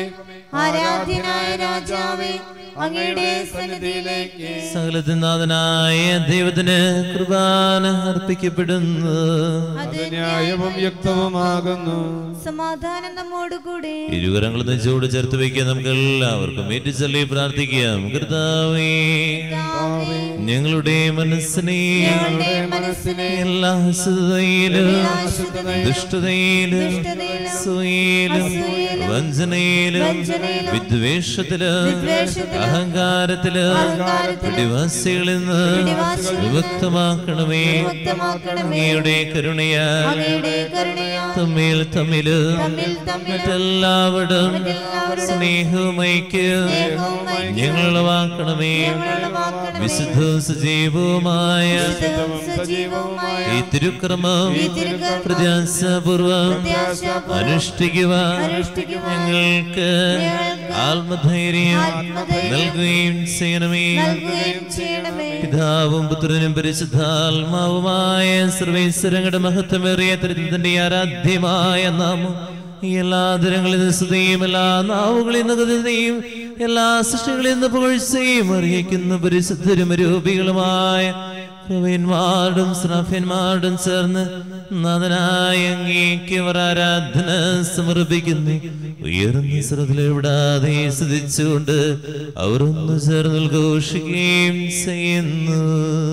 ആരാധ്യനായ രാജാവേ, അങ്ങയുടെ സന്നിധിയിലേക്ക് സകലത്തിനാഥനായ ദൈവത്തിന് കുർബാന അർപ്പിക്കപ്പെടുന്നു. അത് ന്യായവും യുക്തവുമാകുന്നു. സമാധാനം നമ്മോടുകൂടെ. ഇരുകരങ്ങൾ നെഞ്ചോട് ചേർത്ത് വയ്ക്കാൻ നമുക്ക് എല്ലാവർക്കും ഏറ്റുചൊല്ലി പ്രാർത്ഥിക്കാം. കർത്താവേ, ഞങ്ങളുടെ മനസ്സിനെ എല്ലാ അശുദ്ധതയിലും ദുഷ്ടതയിലും അസൂയയിലും വഞ്ചനയിലും വിദ്വേഷത്തിലും അഹങ്കാരത്തിലും പിടിവാസികളിൽ നിന്ന് വിമുക്തമാക്കണമേ. അങ്ങയുടെ കരുണയാൽ തമ്മിൽ തമ്മിൽ മറ്റെല്ലാവരും സ്നേഹവും ഐക്യവും ഞങ്ങൾ ഉളവാക്കണമേ. വിശുദ്ധവും സജീവവുമായ ഈ തിരുക്രമം പ്രത്യാശാപൂർവം അനുഷ്ഠിക്കുവാൻ ഞങ്ങൾക്ക് ആത്മധൈര്യം നൽകുകയും ചെയ്യണമേ. പിതാവും പുത്രനും പരിശുദ്ധാത്മാവുമായ സർവേശ്വരങ്ങളുടെ മഹത്വമേറിയ തന്റെ ആരാധ്യമായ നാമം എല്ലാ ദിനങ്ങളിൽ നിന്ന് സ്തുതിയും എല്ലാ നാവുകളിൽ നിന്ന് ഗതിയും എല്ലാ സൃഷ്ടികളിൽ നിന്ന് പുകഴ്ചയും അറിയിക്കുന്ന പരിശുദ്ധരും രൂപികളുമായ കവിന്മാരും ശ്രാഫ്യന്മാരും ചേർന്ന് നാഥനായ അങ്ങേക്ക് ആരാധന സമർപ്പിക്കുന്നു. ഉയർന്ന സ്വരത്തിലെവിടാതെ സ്തുതിച്ചുകൊണ്ട് അവർ ഒന്ന് ചേർന്ന് ഘോഷിക്കുകയും ചെയ്യുന്നു.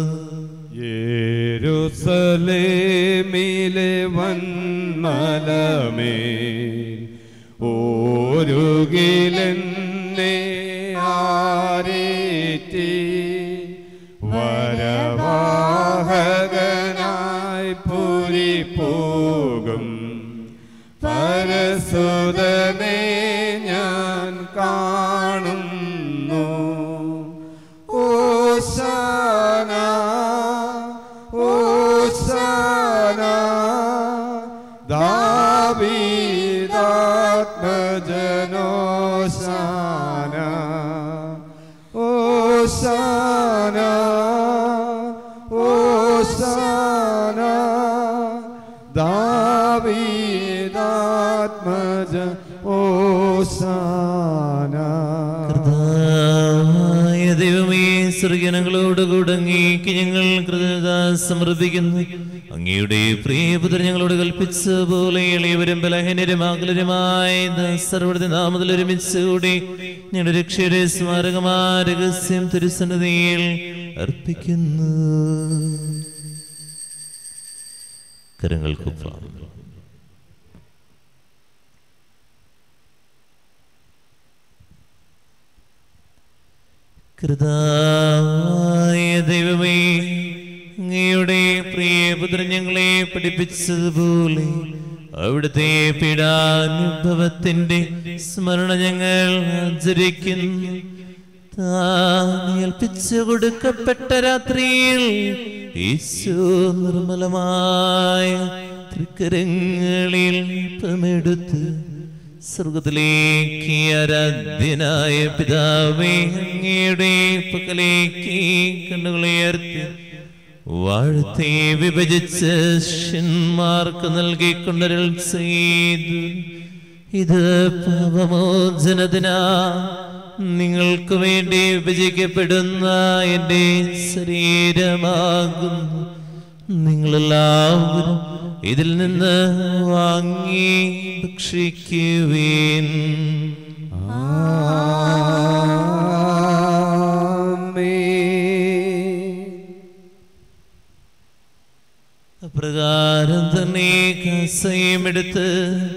യെരൂശലേമിലെ വന്മലമേൽ ഓരുകിലെന്നെ ആരേറ്റി വരവാഹകനായി പുരി പോകും പരസുതനെ ഞാൻ കാണുന്നു. ഓശാന ഓശാന ദാവീദാത്മജനോശാന ഓശാന ഓശാന ദാവീദാത്മജ ഓശാന. ദൈവമേ, സ്വർഗനങ്ങളോടുകൂടെ അങ്ങേക്ക് ഞങ്ങൾ കൃതജ്ഞത സമർപ്പിക്കുന്നു. അങ്ങയുടെ പ്രിയപുത്രൻ ഞങ്ങളോട് കൽപ്പിച്ച പോലെ എളിയവരും ബലഹീനരും ആകുലരുമായ സർവ്വതി നാമത്തിൽ ഒരുമിച്ച് കൂടി ഞങ്ങളുടെ രക്ഷയുടെ സ്മാരകമായ രഹസ്യം തിരുസന്നിധിയിൽ അർപ്പിക്കുന്നു. കരങ്ങൾക്ക് കൃതാവായ ദൈവമേ, അങ്ങയുടെ പ്രിയപുത്രൻ ഞങ്ങളെ പഠിപ്പിച്ചതുപോലെ അവിടുത്തെ പീഡാനുഭവത്തിന്റെ സ്മരണ ഞങ്ങൾ ആചരിക്കുന്നു. ഏൽപ്പിച്ചു കൊടുക്കപ്പെട്ട രാത്രിയിൽ ഈശോ നിർമ്മലമായ തൃക്കരങ്ങളിൽ പമെടുത്ത് സ്വർഗത്തിലേക്ക് ആരാധ്യനായ പിതാവേ, അങ്ങയുടെ പക്കലേക്ക് കണ്ണുകളുയർത്തി വാഴ്ത്തി വിഭജിച്ച് ശിഷ്യന്മാർക്ക് നൽകിക്കൊണ്ടരുൾ ചെയ്തു. ഇത് പാപമോചനത്തിനാ നിങ്ങൾക്ക് വേണ്ടി വിഭജിക്കപ്പെടുന്ന എൻ്റെ ശരീരമാകുന്നു. നിങ്ങളെല്ലാവരും ഇതിൽ നിന്ന് വാങ്ങി ഭക്ഷിക്കുവേൻ. അപ്രകാരം തന്നെ കസയുമെടുത്ത്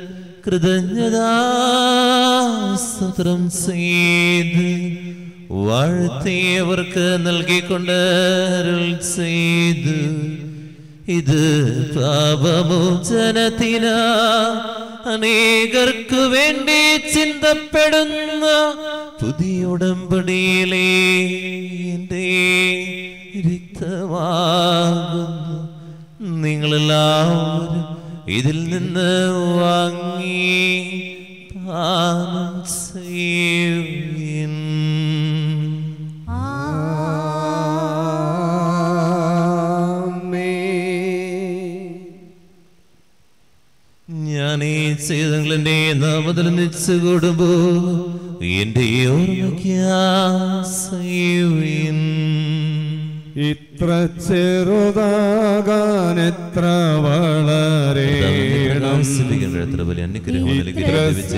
കൃതജ്ഞതാസ്തോത്രം ചെയ്ത് വാഴ്ത്തിയവർക്ക് നൽകിക്കൊണ്ട് അരുൾ ചെയ്തു. ഇത് പാപമോചനത്തിനാ അനേകർക്കു വേണ്ടി ചിന്തപ്പെടുന്ന പുതിയ ഉടമ്പടിയിലെ എൻ്റെ രക്തമാകുന്നു. നിങ്ങളെല്ലാവരും ഇതിൽ നിന്ന് വാങ്ങി പാനം ചെയ്യുവിൻ. ഞാൻ ഈ ചെയ്തങ്ങൾ എൻ്റെ നാമത്തിൽ നിശ്ച കൂടുമ്പോ എന്റെ ഓർമ്മയ്ക്കായുവിൻ. ഇത്ര ചെറുതാകാൻ എത്ര വളരേണം, എത്ര വലിയ അനുഗ്രഹം ഇത്ര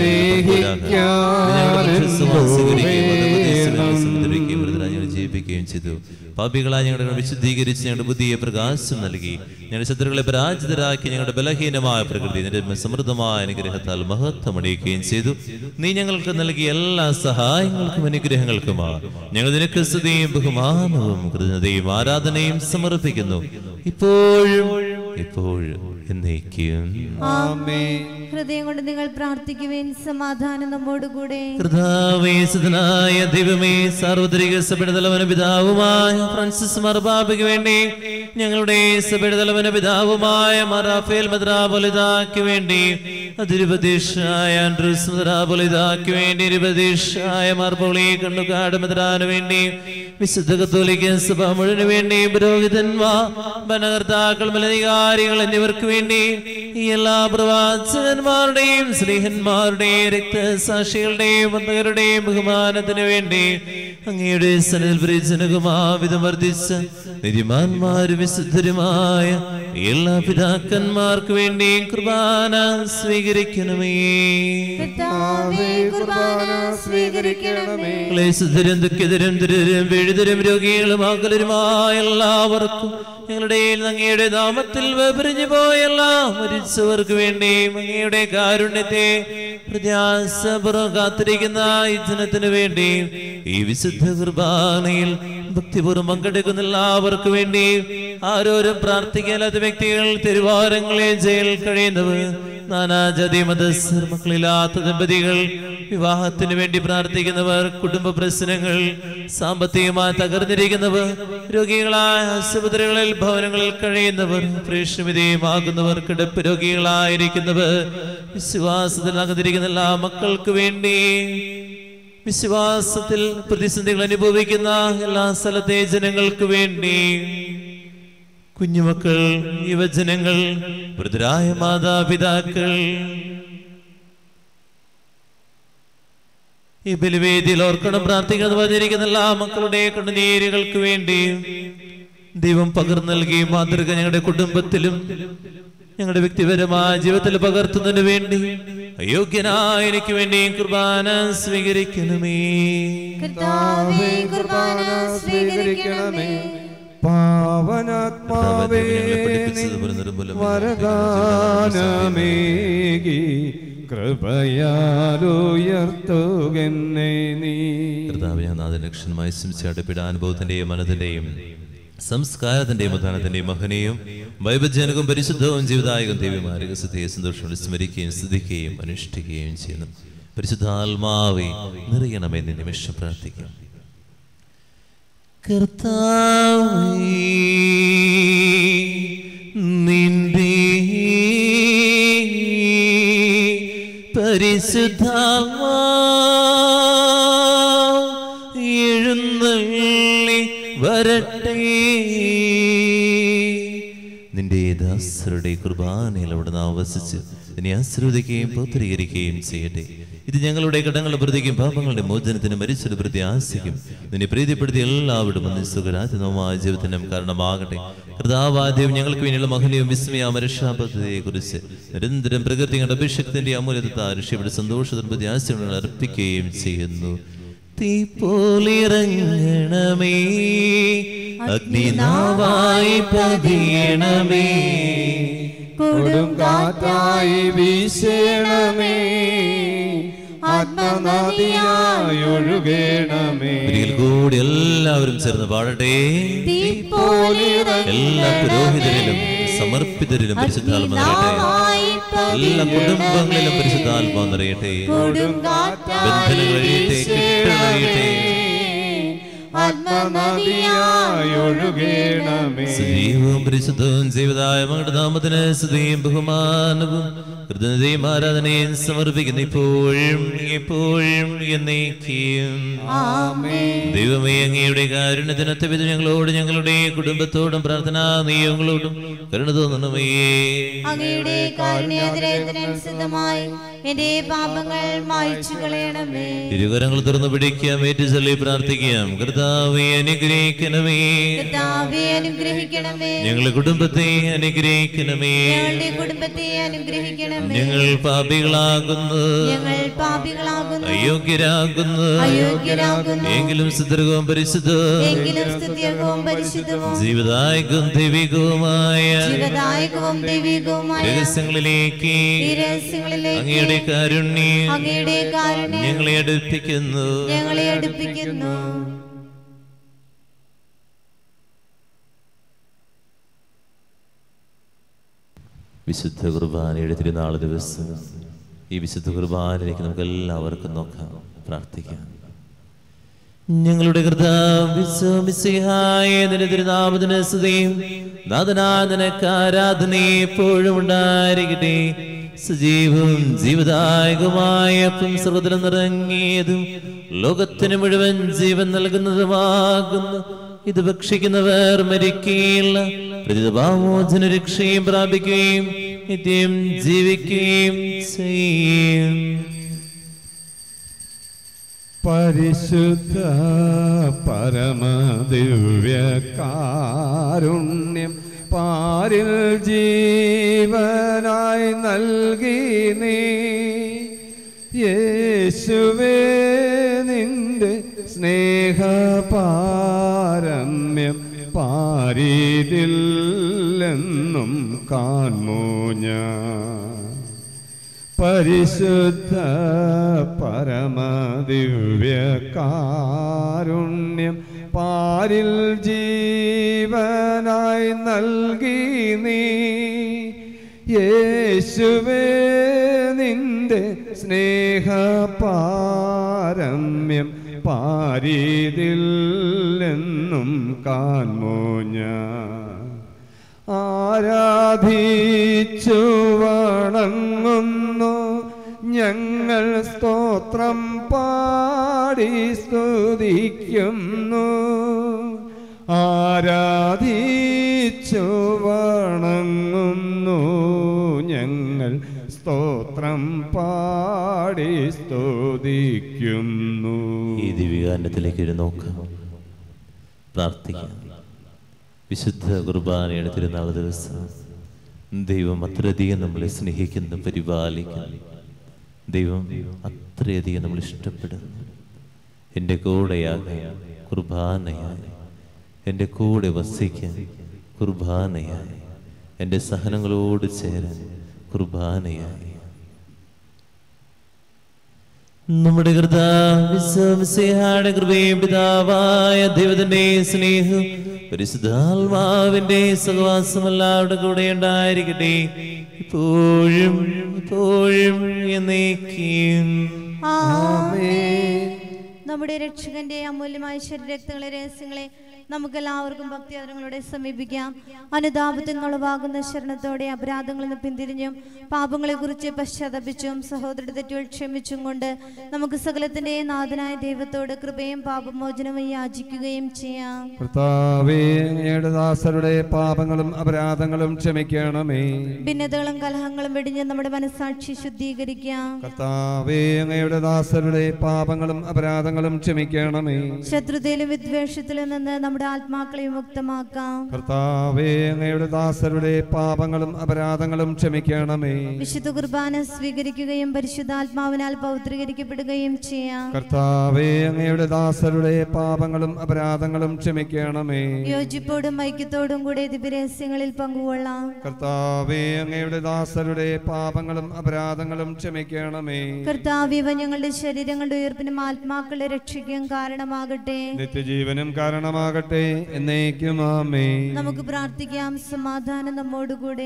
സ്നേഹിക്കാൻ ജീവിക്കുകയും ചെയ്തു. പാപികളായ ഞങ്ങളുടെ വിശുദ്ധീകരിച്ച് ഞങ്ങളുടെ ബുദ്ധിയെ പ്രകാശം നൽകി ഞങ്ങളുടെ ശത്രുക്കളെ പരാജിതരാക്കി ഞങ്ങളുടെ ബലഹീനമായ പ്രകൃതി നിന്റെ സമൃദ്ധമായ അനുഗ്രഹത്താൽ മഹത്വമണിയിക്കുകയും ചെയ്തു. നീ ഞങ്ങൾക്ക് നൽകിയ എല്ലാ സഹായങ്ങൾക്കും അനുഗ്രഹങ്ങൾക്കുമാ ഞങ്ങൾ നിനക്ക് സ്തുതിയും ബഹുമാനവും കൃതജ്ഞതയും ആരാധനയും സമർപ്പിക്കുന്നു, ഇപ്പോഴും എപ്പോഴും എന്നേക്കും. ഹൃദയം കൊണ്ട് നിങ്ങൾ പ്രാർത്ഥിക്കുവേൻ, സമാധാനം നമ്മോടുകൂടെ. കർത്താവേശനായ ദൈവമേ, സാർവത്രിക സഭയുടെ തലവന പിതാവുമായ ഫ്രാൻസിസ് മാർപാപ്പയ്ക്ക് വേണ്ടി, ഞങ്ങളുടെ സഭയുടെ തലവന പിതാവുമായ മാർ റാഫേൽ മെത്രാപ്പൊലീത്തായ്ക്ക് വേണ്ടി, അതിരുപദേശായ ആൻഡ്രൂസ് മെത്രാപ്പൊലീത്തായ്ക്ക് വേണ്ടി, ഇരുപദേശായ മാർ പൗളി കണ്ണുകാട് മെത്രാന് വേണ്ടി, വിശുദ്ധ കത്തോലിക്ക സഭ മുഴുവന് വേണ്ടി, പുരോഹിതന്മാർ, ഭരണകർത്താക്കൾ, മേലധികാരികൾ എന്നിവർക്ക് വേണ്ടി, ഈ എല്ലാ പ്രവാചകന്മാരുടെയും സ്നേഹന്മാരുടെയും രക്തസാക്ഷികളുടെയും വന്ദകരുടെയും ബഹുമാനത്തിന് വേണ്ടി അങ്ങയുടെ സനൽപ്രിജനകുമാവിധം വർദ്ധിച്ച നിധിമാന്മാരും വിശുദ്ധരുമായ എല്ലാ പിതാക്കന്മാർക്ക് വേണ്ടിയും കുർബാന സ്വീകരിക്കണമേ. ക്ലേശതരും ദുഃഖിതരും ദുരിതരും വീഴുതരും രോഗികളും അകലരുമായ എല്ലാവർക്കും ഞങ്ങളുടെ അങ്ങയുടെ നാമത്തിൽ വേർപിരിഞ്ഞു പോയല്ല മരിച്ചവർക്ക് വേണ്ടിയും അങ്ങയുടെ കാരുണ്യത്തെ പ്രത്യാശപൂർവ്വം കാത്തിരിക്കുന്ന ഈ ജനത്തിനു വേണ്ടിയും ഈ വിശുദ്ധ കുർബാനയിൽ ഭക്തിപൂർവ്വം പങ്കെടുക്കുന്ന എല്ലാവർക്കു വേണ്ടിയും ആരോരും പ്രാർത്ഥിക്കാത്ത വ്യക്തികൾ, തെരുവാരങ്ങളെ ജയിലിൽ കഴിയുന്നവർ, നാനാജാതി മതസ്ഥർ, മക്കളില്ലാത്ത ദമ്പതികൾ, വിവാഹത്തിന് വേണ്ടി പ്രാർത്ഥിക്കുന്നവർ, കുടുംബ പ്രശ്നങ്ങൾ, സാമ്പത്തികമായി തകർന്നിരിക്കുന്നവർ, രോഗികളായ ആശുപത്രികളിൽ ഭവനങ്ങളിൽ കഴിയുന്നവർ, പ്രേക്ഷവിധേയമാകുന്നവർ, കിടപ്പ് രോഗികളായിരിക്കുന്നവർ, വിശ്വാസത്തിൽ അകന്നിരിക്കുന്ന എല്ലാ മക്കൾക്ക് വേണ്ടി, വിശ്വാസത്തിൽ പ്രതിസന്ധികൾ അനുഭവിക്കുന്ന എല്ലാ സ്ഥലത്തെ ജനങ്ങൾക്ക് വേണ്ടി, കുഞ്ഞുമക്കൾ, യുവജനങ്ങൾ, വൃദ്ധരായ മാതാപിതാക്കൾ, ഈ ബലിവേദിയിൽ ഓർക്കണം പ്രാർത്ഥിക്കുന്നത് പറഞ്ഞിരിക്കുന്ന എല്ലാ മക്കളുടെ കണ്ണുനീരുകൾക്ക് വേണ്ടി ദൈവം പകർന്നു നൽകി മാതൃക ഞങ്ങളുടെ കുടുംബത്തിലും ഞങ്ങളുടെ വ്യക്തിപരമായ ജീവിതത്തിൽ പകർത്തുന്നതിന് വേണ്ടി അയോഗ്യനായ എനിക്ക് വേണ്ടി കുർബാന സ്വീകരിക്കണമേ. പാവനാത്മാവേ വരദാനമേകി കൃപയാലുയർത്തുകെന്നെ നീ. കർത്താവേ, നാഥരക്ഷണമായ ശംസിയുടെ അനുഭവത്തിന്റെയും മനത്തിന്റെയും സംസ്കാരത്തിന്റെയും ഉദ്ധാനത്തിന്റെയും മഹനീയും വൈവിധ്യജനകവും പരിശുദ്ധവും ജീവിതായകം ദൈവമായ രഹസ്യത്തെ സന്തോഷത്തോടെ സ്മരിക്കുകയും സ്തുതിക്കുകയും അനുഷ്ഠിക്കുകയും ചെയ്യുന്നു. പരിശുദ്ധാത്മാവേ നിറയണമേ എന്ന് നിമിഷം പ്രാർത്ഥിക്കാം. കർത്താവേ, നിന്റെ പരിശുദ്ധാത്മാ എഴുന്നള്ളി വരട്ടെ. നിന്റെ ദാസരുടെ കുർബാനയിൽ അവിടുന്ന് ആവസിച്ച് നിന്നെ ആശ്രവദിക്കുകയും പൗത്രീകരിക്കുകയും ചെയ്യട്ടെ. ഇത് ഞങ്ങളുടെ കടങ്ങളുടെ പ്രതിക്കും പാപങ്ങളുടെ മോചനത്തിന് മരിച്ചൊരു പ്രതി ആശിക്കും നിന്നെ പ്രീതിപ്പെടുത്തി എല്ലാവരും സുഖരാജ്യമായ ജീവിതത്തിനും കാരണമാകട്ടെ. കർത്താവാദ്യം ഞങ്ങൾക്ക് വേണ്ടിയുള്ള മഹനീയവും വിസ്മയ രക്ഷാ പദ്ധതിയെ കുറിച്ച് നിരന്തരം പ്രകൃതിയുടെ അഭിഷേകത്തിന്റെ അമൂല്യത രക്ഷയുടെ സന്തോഷത്തിന് പ്രതി ആശയങ്ങൾ അർപ്പിക്കുകയും ചെയ്യുന്നു. തീപ്പോലിറങ്ങണമേ, അഗ്നിനാവായി പതിയണമേ, കൊടുങ്കാറ്റായി വീശണമേ, ആത്മനദിയായി ഒഴുകണമേ. ഒരിക്കൽ കൂടി എല്ലാവരും ചേർന്ന് പാടട്ടെ. എല്ലാ പുരോഹിതരിലും സമർപ്പിതരിലും പരിശുദ്ധാത്മ നിറയട്ടെ. എല്ലാ കുടുംബങ്ങളിലും പരിശുദ്ധാത്മ നിറയട്ടെ. ബന്ധനങ്ങൾ കഴിയട്ടെ, കെട്ടുകൾ കഴിയട്ടെ. സജീവവും പരിശുദ്ധവും ജീവിതായ മകളുടെ നാമത്തിന് സ്തുതിയും ബഹുമാനവും കൃതജ്ഞതയും ആരാധനയും സമർപ്പിക്കുന്നു, ഇപ്പോഴും എപ്പോഴും എന്നേക്കും. ദൈവമേ, അങ്ങയുടെ കാരുണ്യത്തിനൊത്ത വിധം ഞങ്ങളോട് ഞങ്ങളുടെ കുടുംബത്തോടും പ്രാർത്ഥനാ നിയമങ്ങളോടും കരുണ തോന്നണമേ. അങ്ങയുടെ കാരുണ്യാതിരേയത്തിനനുസൃതമായി എന്റെ പാപങ്ങൾ മായ്ച്ചു കളയണമേ. തിരുകരങ്ങൾ തുറന്നു പിടിക്കാം, ഏറ്റുചൊല്ലി പ്രാർത്ഥിക്കാം. കർത്താവേ അനുഗ്രഹിക്കണമേ, കർത്താവേ അനുഗ്രഹിക്കണമേ. ഞങ്ങളുടെ കുടുംബത്തെ അനുഗ്രഹിക്കണമേ, ഞങ്ങളുടെ കുടുംബത്തെ അനുഗ്രഹിക്കണമേ. ഞങ്ങൾ പാപികളാകുന്നു, ഞങ്ങൾ പാപികളാകുന്നു, അയോഗ്യരാകുന്നു. എങ്കിലും സ്തുത്യർഹവും പരിശുദ്ധവും, എങ്കിലും സ്തുത്യർഹവും പരിശുദ്ധവും, ജീവദായകവും ദൈവികവുമായ ജീവദായകവും ദൈവികവുമായ രഹസ്യങ്ങളിലേക്ക് അങ്ങയുടെ കാരുണ്യം ഞങ്ങളെ അടുപ്പിക്കുന്നു. വിശുദ്ധ കുർബാനയുടെ തിരുനാൾ ദിവസം ഈ വിശുദ്ധ കുർബാനയിലേക്ക് നമുക്ക് എല്ലാവർക്കും നോക്കാം, പ്രാർത്ഥിക്കാം. ഞങ്ങളുടെ കർത്താവിശ്വമിശിഹായ നിന്റെ തിരുനാമത്തിന് സ്തുതിയും നാഥനായ നിനക്ക് ആരാധനയും എപ്പോഴും ഉണ്ടായിരിക്കട്ടെ. സജീവവും ജീവദായകവുമായ സർവ്വത്തിലും നിറങ്ങിയതും ലോകത്തിന് മുഴുവൻ ജീവൻ നൽകുന്നതുമാകുന്നു. ഇത് ഭക്ഷിക്കുന്നവർ മരിക്കുകയില്ല, പ്രതിഭാമോചന രക്ഷയും പ്രാപിക്കുകയും നിത്യം ജീവിക്കുകയും ചെയ്യും. പരിശുദ്ധ പരമദിവ്യകാരുണ്യം പാരിൽ ജീവനായി നൽകി നീ യേശുവേ, നിന്റെ സ്നേഹപാരമ്യം പാരിതില്ലെന്നും കാൺമോ ഞാൻ. പരിശുദ്ധ പരമദിവ്യകാരുണ്യം പാരിൽ ജീവനായി നൽകി നീ യേശുവേ, നിന്റെ സ്നേഹപാരമ്യം പാരിതില്ലെന്നും കാൺമോ ഞാൻ. ആരാധിച്ചു വണങ്ങുന്നു ഞങ്ങൾ, സ്തോത്രം പാടി സ്തുതിക്കുന്നു. ആരാധിച്ചു വണങ്ങുന്നു ഞങ്ങൾ, സ്തോത്രം പാടി സ്തുതിക്കുന്നു. ഈ ദിവ്യകാരണത്തിലേക്ക് ഒരു നോക്കാം, പ്രാർത്ഥിക്കാം. വിശുദ്ധ കുർബാനയുടെ തിരുനാൾ ദിവസം ദൈവം അത്രയധികം നമ്മളെ സ്നേഹിക്കുന്നു, പരിപാലിക്കുന്നു. ദൈവം അത്രയധികം നമ്മൾ ഇഷ്ടപ്പെടുന്നു. എൻ്റെ കൂടെയാകാൻ കുർബാനയായി, എൻ്റെ കൂടെ വസിക്കാൻ കുർബാനയായി, എൻ്റെ സഹനങ്ങളോട് ചേരാൻ കുർബാനയായി. നമ്മുടെ കർത്താവിശ്വമിശിഹായുടെ കൃപയും പിതാവായ ദൈവത്തിന്റെ സ്നേഹവും പരിശുദ്ധാത്മാവിന്റെ സഹവാസം എല്ലാവരുടെ കൂടെ ഉണ്ടായിരിക്കട്ടെ, ഇപ്പോഴും എപ്പോഴും എന്നേക്കും. ആമേൻ. നമ്മുടെ രക്ഷകന്റെ അമൂല്യമായ ശരീരരക്തങ്ങളെ രഹസ്യങ്ങളെ നമുക്കെല്ലാവർക്കും ഭക്തിയാദരങ്ങളോടെ സമീപിക്കാം. അനുതാപത്തിനുളവാകുന്ന ശരണത്തോടെ അപരാധങ്ങളിൽ നിന്ന് പിന്തിരിഞ്ഞും പാപങ്ങളെ കുറിച്ച് പശ്ചാത്തപിച്ചും സഹോദരന്റെ തെറ്റുകൾ ക്ഷമിച്ചും കൊണ്ട് നമുക്ക് സകലത്തിന്റെ നാഥനായ ദൈവത്തോട് കൃപയും പാപമോചനവും യാചിക്കുകയും ചെയ്യാം. കർത്താവേ, അങ്ങയുടെ ദാസരുടെ പാപങ്ങളും അപരാധങ്ങളും ക്ഷമിക്കണമേ. ഭിന്നതകളും കലഹങ്ങളും വെടിഞ്ഞ് നമ്മുടെ മനസ്സാക്ഷി ശുദ്ധീകരിക്കാം. കർത്താവേ, അങ്ങയുടെ ദാസരുടെ പാപങ്ങളും അപരാധങ്ങളും ക്ഷമിക്കണമേ. ശത്രുതയിലും വിദ്വേഷത്തിലും നിന്ന് നമ്മുടെ ആത്മാക്കളെ മുക്തമാക്കാം. കർത്താവേ, അങ്ങയുടെ ദാസരുടെ പാപങ്ങളും അപരാധങ്ങളും ക്ഷമിക്കണമേ. വിശുദ്ധ കുർബാന സ്വീകരിക്കുകയും പരിശുദ്ധാത്മാവിനാൽ പൗത്രീകരിക്കപ്പെടുകയും ചെയ്യാം. കർത്താവേ, അങ്ങയുടെ ദാസരുടെ പാപങ്ങളും അപരാധങ്ങളും ക്ഷമിക്കണമേ. യോജിപ്പോടും ഐക്യത്തോടും കൂടെ ദിവ്യരഹസ്യങ്ങളിൽ പങ്കുകൊള്ളാം. കർത്താവേ, അങ്ങയുടെ ദാസരുടെ പാപങ്ങളും അപരാധങ്ങളും ക്ഷമിക്കണമേ. കർത്താവേ, ഇവ ഞങ്ങളുടെ ശരീരങ്ങളുടെ ഉയർപ്പിനും ആത്മാക്കളെ രക്ഷിക്കാൻ കാരണമാകട്ടെ, നിത്യജീവനും കാരണമാകട്ടെ, എന്നേക്കും ആമേൻ. നമുക്ക് പ്രാർത്ഥിക്കാം. സമാധാനം നമ്മോടുകൂടെ.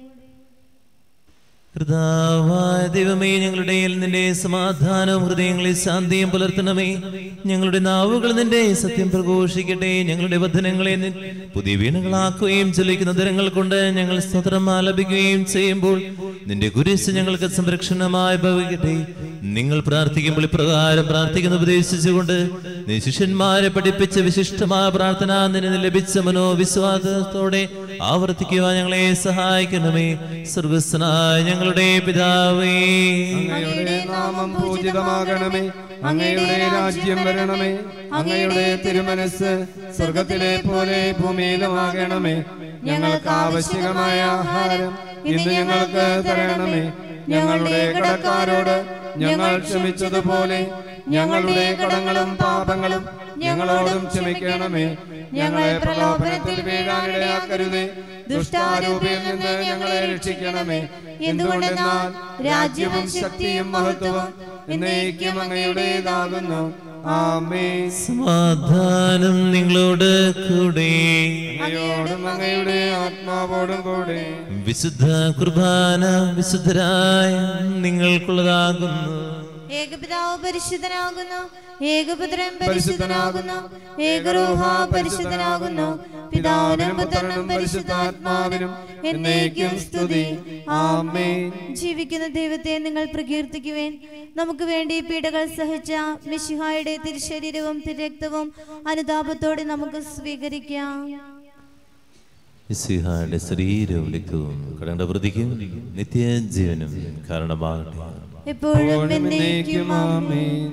കർത്താവായ ദൈവമേ, ഞങ്ങളുടെ നിന്റെ സമാധാനവും ഹൃദയങ്ങളിൽ ശാന്തിയും പുലർത്തണമേ. ഞങ്ങളുടെ നാവുകൾ നിന്റെ സത്യം പ്രഘോഷിക്കട്ടെ. ഞങ്ങളുടെ വചനങ്ങളെ പുതിയ വീണകളാക്കുകയും ചലിക്കുന്ന ദരങ്ങൾ കൊണ്ട് ഞങ്ങൾ സ്തോത്രം ആലപിക്കുകയും ചെയ്യുമ്പോൾ നിന്റെ കുരിശ് ഞങ്ങൾക്ക് സംരക്ഷണമായി ഭവിക്കട്ടെ. നിങ്ങൾ പ്രാർത്ഥിക്കുമ്പോൾ ഇപ്രകാരം പ്രാർത്ഥിക്കുന്ന ഉപദേശിച്ചുകൊണ്ട് നീ ശിഷ്യന്മാരെ പഠിപ്പിച്ച വിശിഷ്ടമായ പ്രാർത്ഥന നിന്നെ ലഭിച്ച മനോവിശ്വാസത്തോടെ ആവർത്തിക്കുവാൻ ഞങ്ങളെ സഹായിക്കണമേ. സ്വർഗ്ഗസ്ഥനായ ഞങ്ങളുടെ പിതാവേ, അങ്ങയുടെ നാമം പൂജിതമാകണമേ. അങ്ങയുടെ രാജ്യം വരണമേ. അങ്ങയുടെ തിരുമനസ് സ്വർഗത്തിലെ പോലെ ഭൂമിയിലുമാകണമേ. ഞങ്ങൾക്ക് ആവശ്യമായ ആഹാരം ഇന്ന് ഞങ്ങൾക്ക് തരണമേ. ഞങ്ങളുടെ കടക്കാരോട് ഞങ്ങൾ ക്ഷമിച്ചതുപോലെ ഞങ്ങളുടെ കടങ്ങളും പാപങ്ങളും ഞങ്ങളോടും ക്ഷമിക്കണമേ. ഞങ്ങളെ പ്രലോഭനത്തിൽ വീഴാനിടയാക്കരുതേ. ദുഷ്ടാരൂപിയിൽ നിന്ന് ഞങ്ങളെ രക്ഷിക്കണമേ. എന്തുകൊണ്ടെന്നാൽ രാജ്യവും ശക്തിയും മഹത്വവും എന്നേക്കും അങ്ങയുടേതാകുന്നു. ആമേൻ. സമാധാനം നിങ്ങളോട് കൂടെ, അങ്ങയോടും അങ്ങയുടെ ആത്മാവോടും കൂടെ. വിശുദ്ധ കുർബാന വിശുദ്ധരായ നിങ്ങൾക്കുള്ളതാകുന്നു. ഏകപിതാവ് പരിശുദ്ധനാകുന്നു, ഏകപുത്രൻ പരിശുദ്ധനാകുന്നു, ഏകരൂഹ പരിശുദ്ധനാകുന്നു. പിതാവിനും പുത്രനും പരിശുദ്ധാത്മാവിനും എന്നേക്കും സ്തുതി. ആമേൻ. ജീവിക്കുന്ന ദൈവത്തെ നിങ്ങൾ പ്രകീർത്തിക്കുവേൻ. നമുക്ക് വേണ്ടി പീഡകൾ സഹിച്ച മിശിഹായുടെ തിരുശരീരവും തിരുരക്തവും അനുതാപത്തോടെ നമുക്ക് സ്വീകരിക്കാം. മിശിഹായുടെ ശരീരവും രക്തവും കടങ്ങളുടെ പ്രതിക്കും നിത്യജീവനും കാരണമാകട്ടെ. എപ്പോഴും എന്നേക്കും ആമേൻ.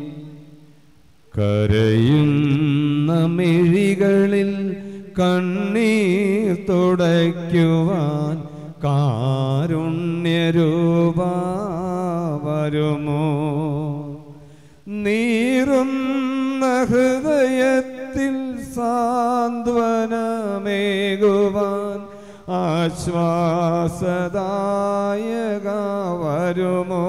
കരയുന്ന മിഴികളിൽ കണ്ണീർ തുടയ്ക്കുവാൻ കാരുണ്യരൂപാ വരുമോ? നീറുന്ന ഹൃദയത്തിൽ സാന്ത്വനമേകുവാൻ ആശ്വാസദായക വരുമോ?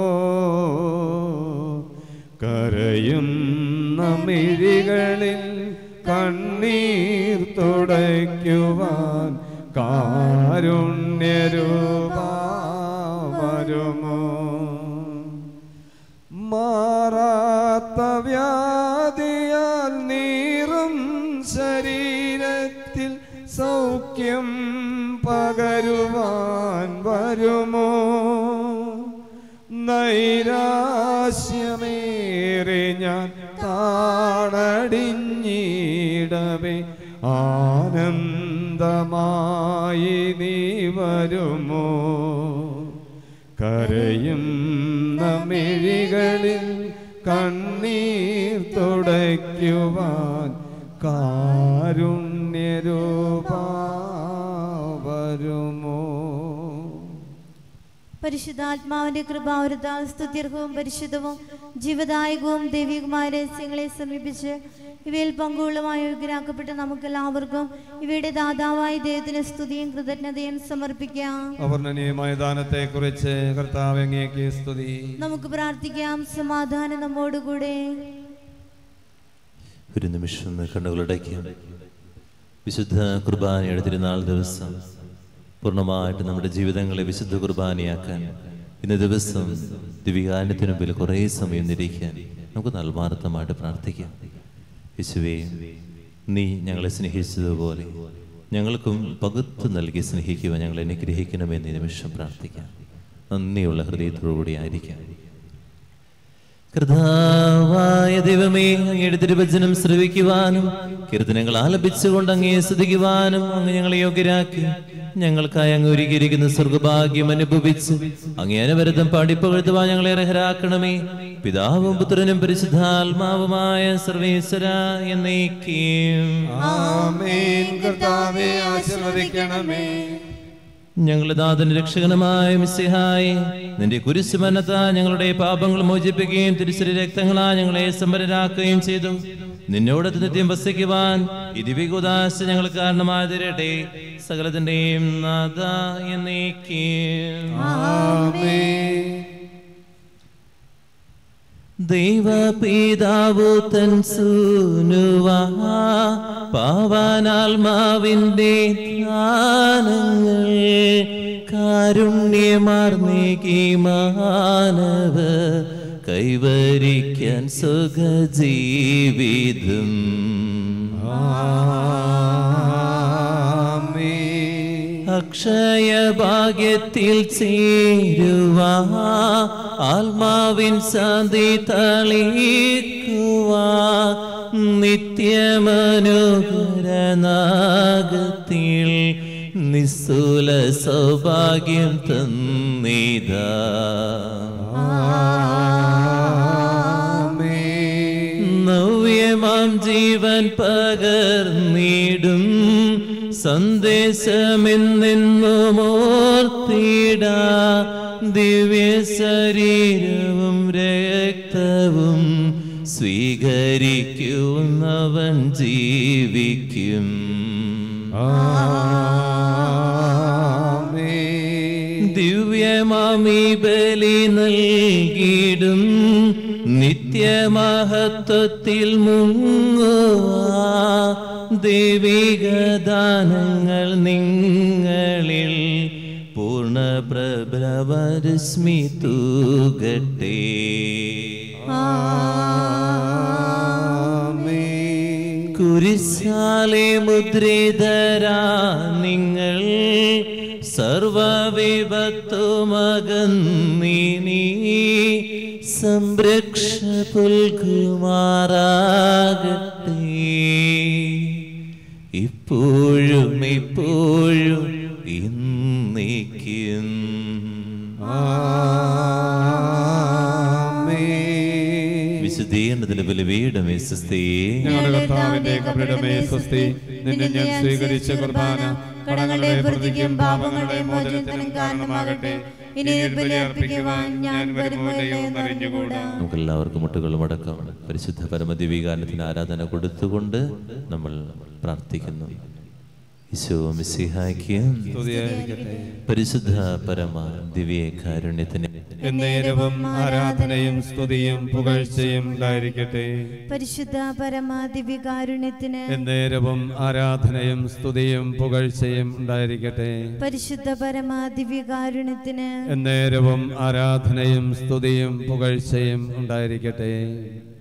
കരയുന്ന മിഴികളിൽ കണ്ണീർ തുടയ്ക്കുവാൻ കാരുണ്യരൂപാ വരുമോ? മാറാത്ത വ്യാധിയാൽ നീറും ശരീരത്തിൽ സൗഖ്യം പകരുവാൻ വരുമോ? നൈരാശ്യമേറെ ഞാൻ താണടിഞ്ഞിടവേ ആനന്ദമായി നീ വരുമോ? കരയുന്ന മിഴികളിൽ കണ്ണീർ തുടയ്ക്കുവാൻ കാരുണ്യരൂപാ വരുമോ? പരിശുദ്ധാത്മാവിന്റെ കൃപാവരത്താൽ സ്തുത്യർഹവും പരിശുദ്ധവും ജീവദായകവും ദൈവികമായ രഹസ്യങ്ങളെ സമീപിച്ച് ഇവയിൽ പങ്കുള്ളമായി യോഗ്യരാക്കപ്പെട്ട നമുക്കെല്ലാവർക്കും ഇവയുടെ ദാതാവായ ദൈവത്തിന് സ്തുതിയും കൃതജ്ഞതയും സമർപ്പിക്കാം. അവർണ്ണനീയമായ ദാനത്തെ കുറിച്ച് കർത്താവേ അങ്ങേക്ക് സ്തുതി. നമുക്ക് പ്രാർത്ഥിക്കാം. സമാധാനം നമ്മോടുകൂടെ. ഒരു നിമിഷം കണ്ണുകളടയ്ക്കാം. വിശുദ്ധ കുർബാനയുടെ തിരുനാൾ ദിവസം പൂർണ്ണമായിട്ട് നമ്മുടെ ജീവിതങ്ങളെ വിശുദ്ധ കുർബാനയാക്കാൻ ഇന്ന് ദിവസം ദിവ്യകാരുണ്യത്തിനു മുമ്പിൽ കുറേ സമയം നിരീക്കാൻ നമുക്ക് ആത്മാർത്ഥമായിട്ട് പ്രാർത്ഥിക്കാം. യേശുവേ, നീ ഞങ്ങളെ സ്നേഹിച്ചതുപോലെ ഞങ്ങൾക്കും പകുത്തു നൽകി സ്നേഹിക്കുവാൻ ഞങ്ങളെ അനുഗ്രഹിക്കണമെന്ന് ഈ നിമിഷം പ്രാർത്ഥിക്കാം. നന്ദിയുള്ള ഹൃദയത്തോടുകൂടി ആയിരിക്കാം. കർത്താവായ ദൈവമേ, അങ്ങയുടെ തിരുവചനം ശ്രവിക്കുവാനും കീർത്തനങ്ങൾ ആലപിച്ചുകൊണ്ട് അങ്ങയെ സ്തുതിക്കുവാനും അങ്ങ് ഞങ്ങളെ യോഗ്യരാക്കി. ഞങ്ങൾക്കായി അങ്ങ് ഒരുക്കിയിരിക്കുന്ന സ്വർഗഭാഗ്യം അനുഭവിച്ച് അങ്ങേ അനവരതം പാടിപ്പകഴ്ത്തുവാൻ ഞങ്ങളെ അർഹരാക്കണമേ. പിതാവും പുത്രനും പരിശുദ്ധാത്മാവുമായ സർവേശ്വര എന്നേക്കും ആമേൻ. കർത്താവേ ആശീർവദിക്കണമേ. ഞങ്ങളുടെ നാഥന്റെ രക്ഷകനുമായ മിശിഹായേ, നിന്റെ കുരിശുമരണത്താ ഞങ്ങളുടെ പാപങ്ങൾ മോചിപ്പിക്കുകയും തിരുശരീര രക്തങ്ങളാ ഞങ്ങളെ സമ്പന്നരാക്കുകയും ചെയ്തു. നിന്നോട് നിത്യം വസിക്കുവാൻ ഈ ദിവ്യകൂദാശ ഞങ്ങൾ കാരണമായി തീരട്ടെ. സകലത്തിന്റെയും നാഥ എന്നേക്കും ആമേൻ. ദൈവപിതാവു തൻ സൂനുവാ പാവനാത്മാവിന്റെ ജ്ഞാനങ്ങൾ കാരുണ്യമാർന്നേകി മാനവ കൈവരിക്കാൻ സുഖജീവിതം. ആമേൻ. അക്ഷയ ഭാഗ്യത്തിൽ ചേരുവാ ആത്മാവിൻ ശാന്തി തളിക്കുവാ നിത്യമനോഹരനാഗത്തിൽ നിസ്തുല സൗഭാഗ്യം തന്നിതാ. നവ്യമാം ജീവൻ പകർന്നിടും സന്ദേശമെന്നെന്നും ഓർത്തിടാ ദിവ്യ ശരീരവും രക്തവും സ്വീകരിക്കുന്നവൻ ജീവിക്കും. ദിവ്യമാമി ബലി നൽകിടും നിത്യമഹത്വത്തിൽ മുങ്ങുവാ ദൈവിക ദാനങ്ങൾ നിങ്ങളിൽ പൂർണ്ണ പ്രഭരശ്മി തൂകട്ടെ. കുരിശാലെ മുദ്രിതരാ നിങ്ങൾ സർവവിപത്തുമകന്നീ സംരക്ഷ പുൽകുമാറാകട്ടെ. ഇപ്പോഴും ഇപ്പോഴും ഇന്നേക്കും. വിശുദ്ധീകരണത്തിന്റെ ബലിപീഠമേ സ്വസ്തി. ഞങ്ങളുടെ കർത്താവിന്റെ കബറിടമേ സ്വസ്തി. നിന്നെ ഞാൻ സ്വീകരിച്ച കുർബാന കടങ്ങളുടെ പ്രതിക്കും പാപങ്ങളുടെ മോചനത്തിനും കാരണമാകട്ടെ. ഇനി ബലി അർപ്പിക്കുവാൻ ഞാൻ വരുമോ ഇല്ലയോ എന്നറിഞ്ഞുകൂടാ. നമുക്ക് എല്ലാവർക്കും മുട്ടുകളും അടക്കം പരിശുദ്ധ പരമദിവ്യകാരണത്തിന് ആരാധന കൊടുത്തുകൊണ്ട് നമ്മൾ പ്രാർത്ഥിക്കുന്നു. ഈശോ മിശിഹായ്ക്ക് പരിശുദ്ധ പരമ ദിവ്യകാരുണ്യത്തിന് എന്നേരവും ആരാധനയും സ്തുതിയും പുകഴ്ചയും ഉണ്ടായിരിക്കട്ടെ. പരിശുദ്ധ പരമ ദിവ്യകാരുണ്യത്തിന് എന്നേരവും ആരാധനയും സ്തുതിയും പുകഴ്ചയും ഉണ്ടായിരിക്കട്ടെ. പരിശുദ്ധ പരമ ദിവ്യകാരുണ്യത്തിന് എന്നേരവും ആരാധനയും സ്തുതിയും പുകഴ്ചയും ഉണ്ടായിരിക്കട്ടെ.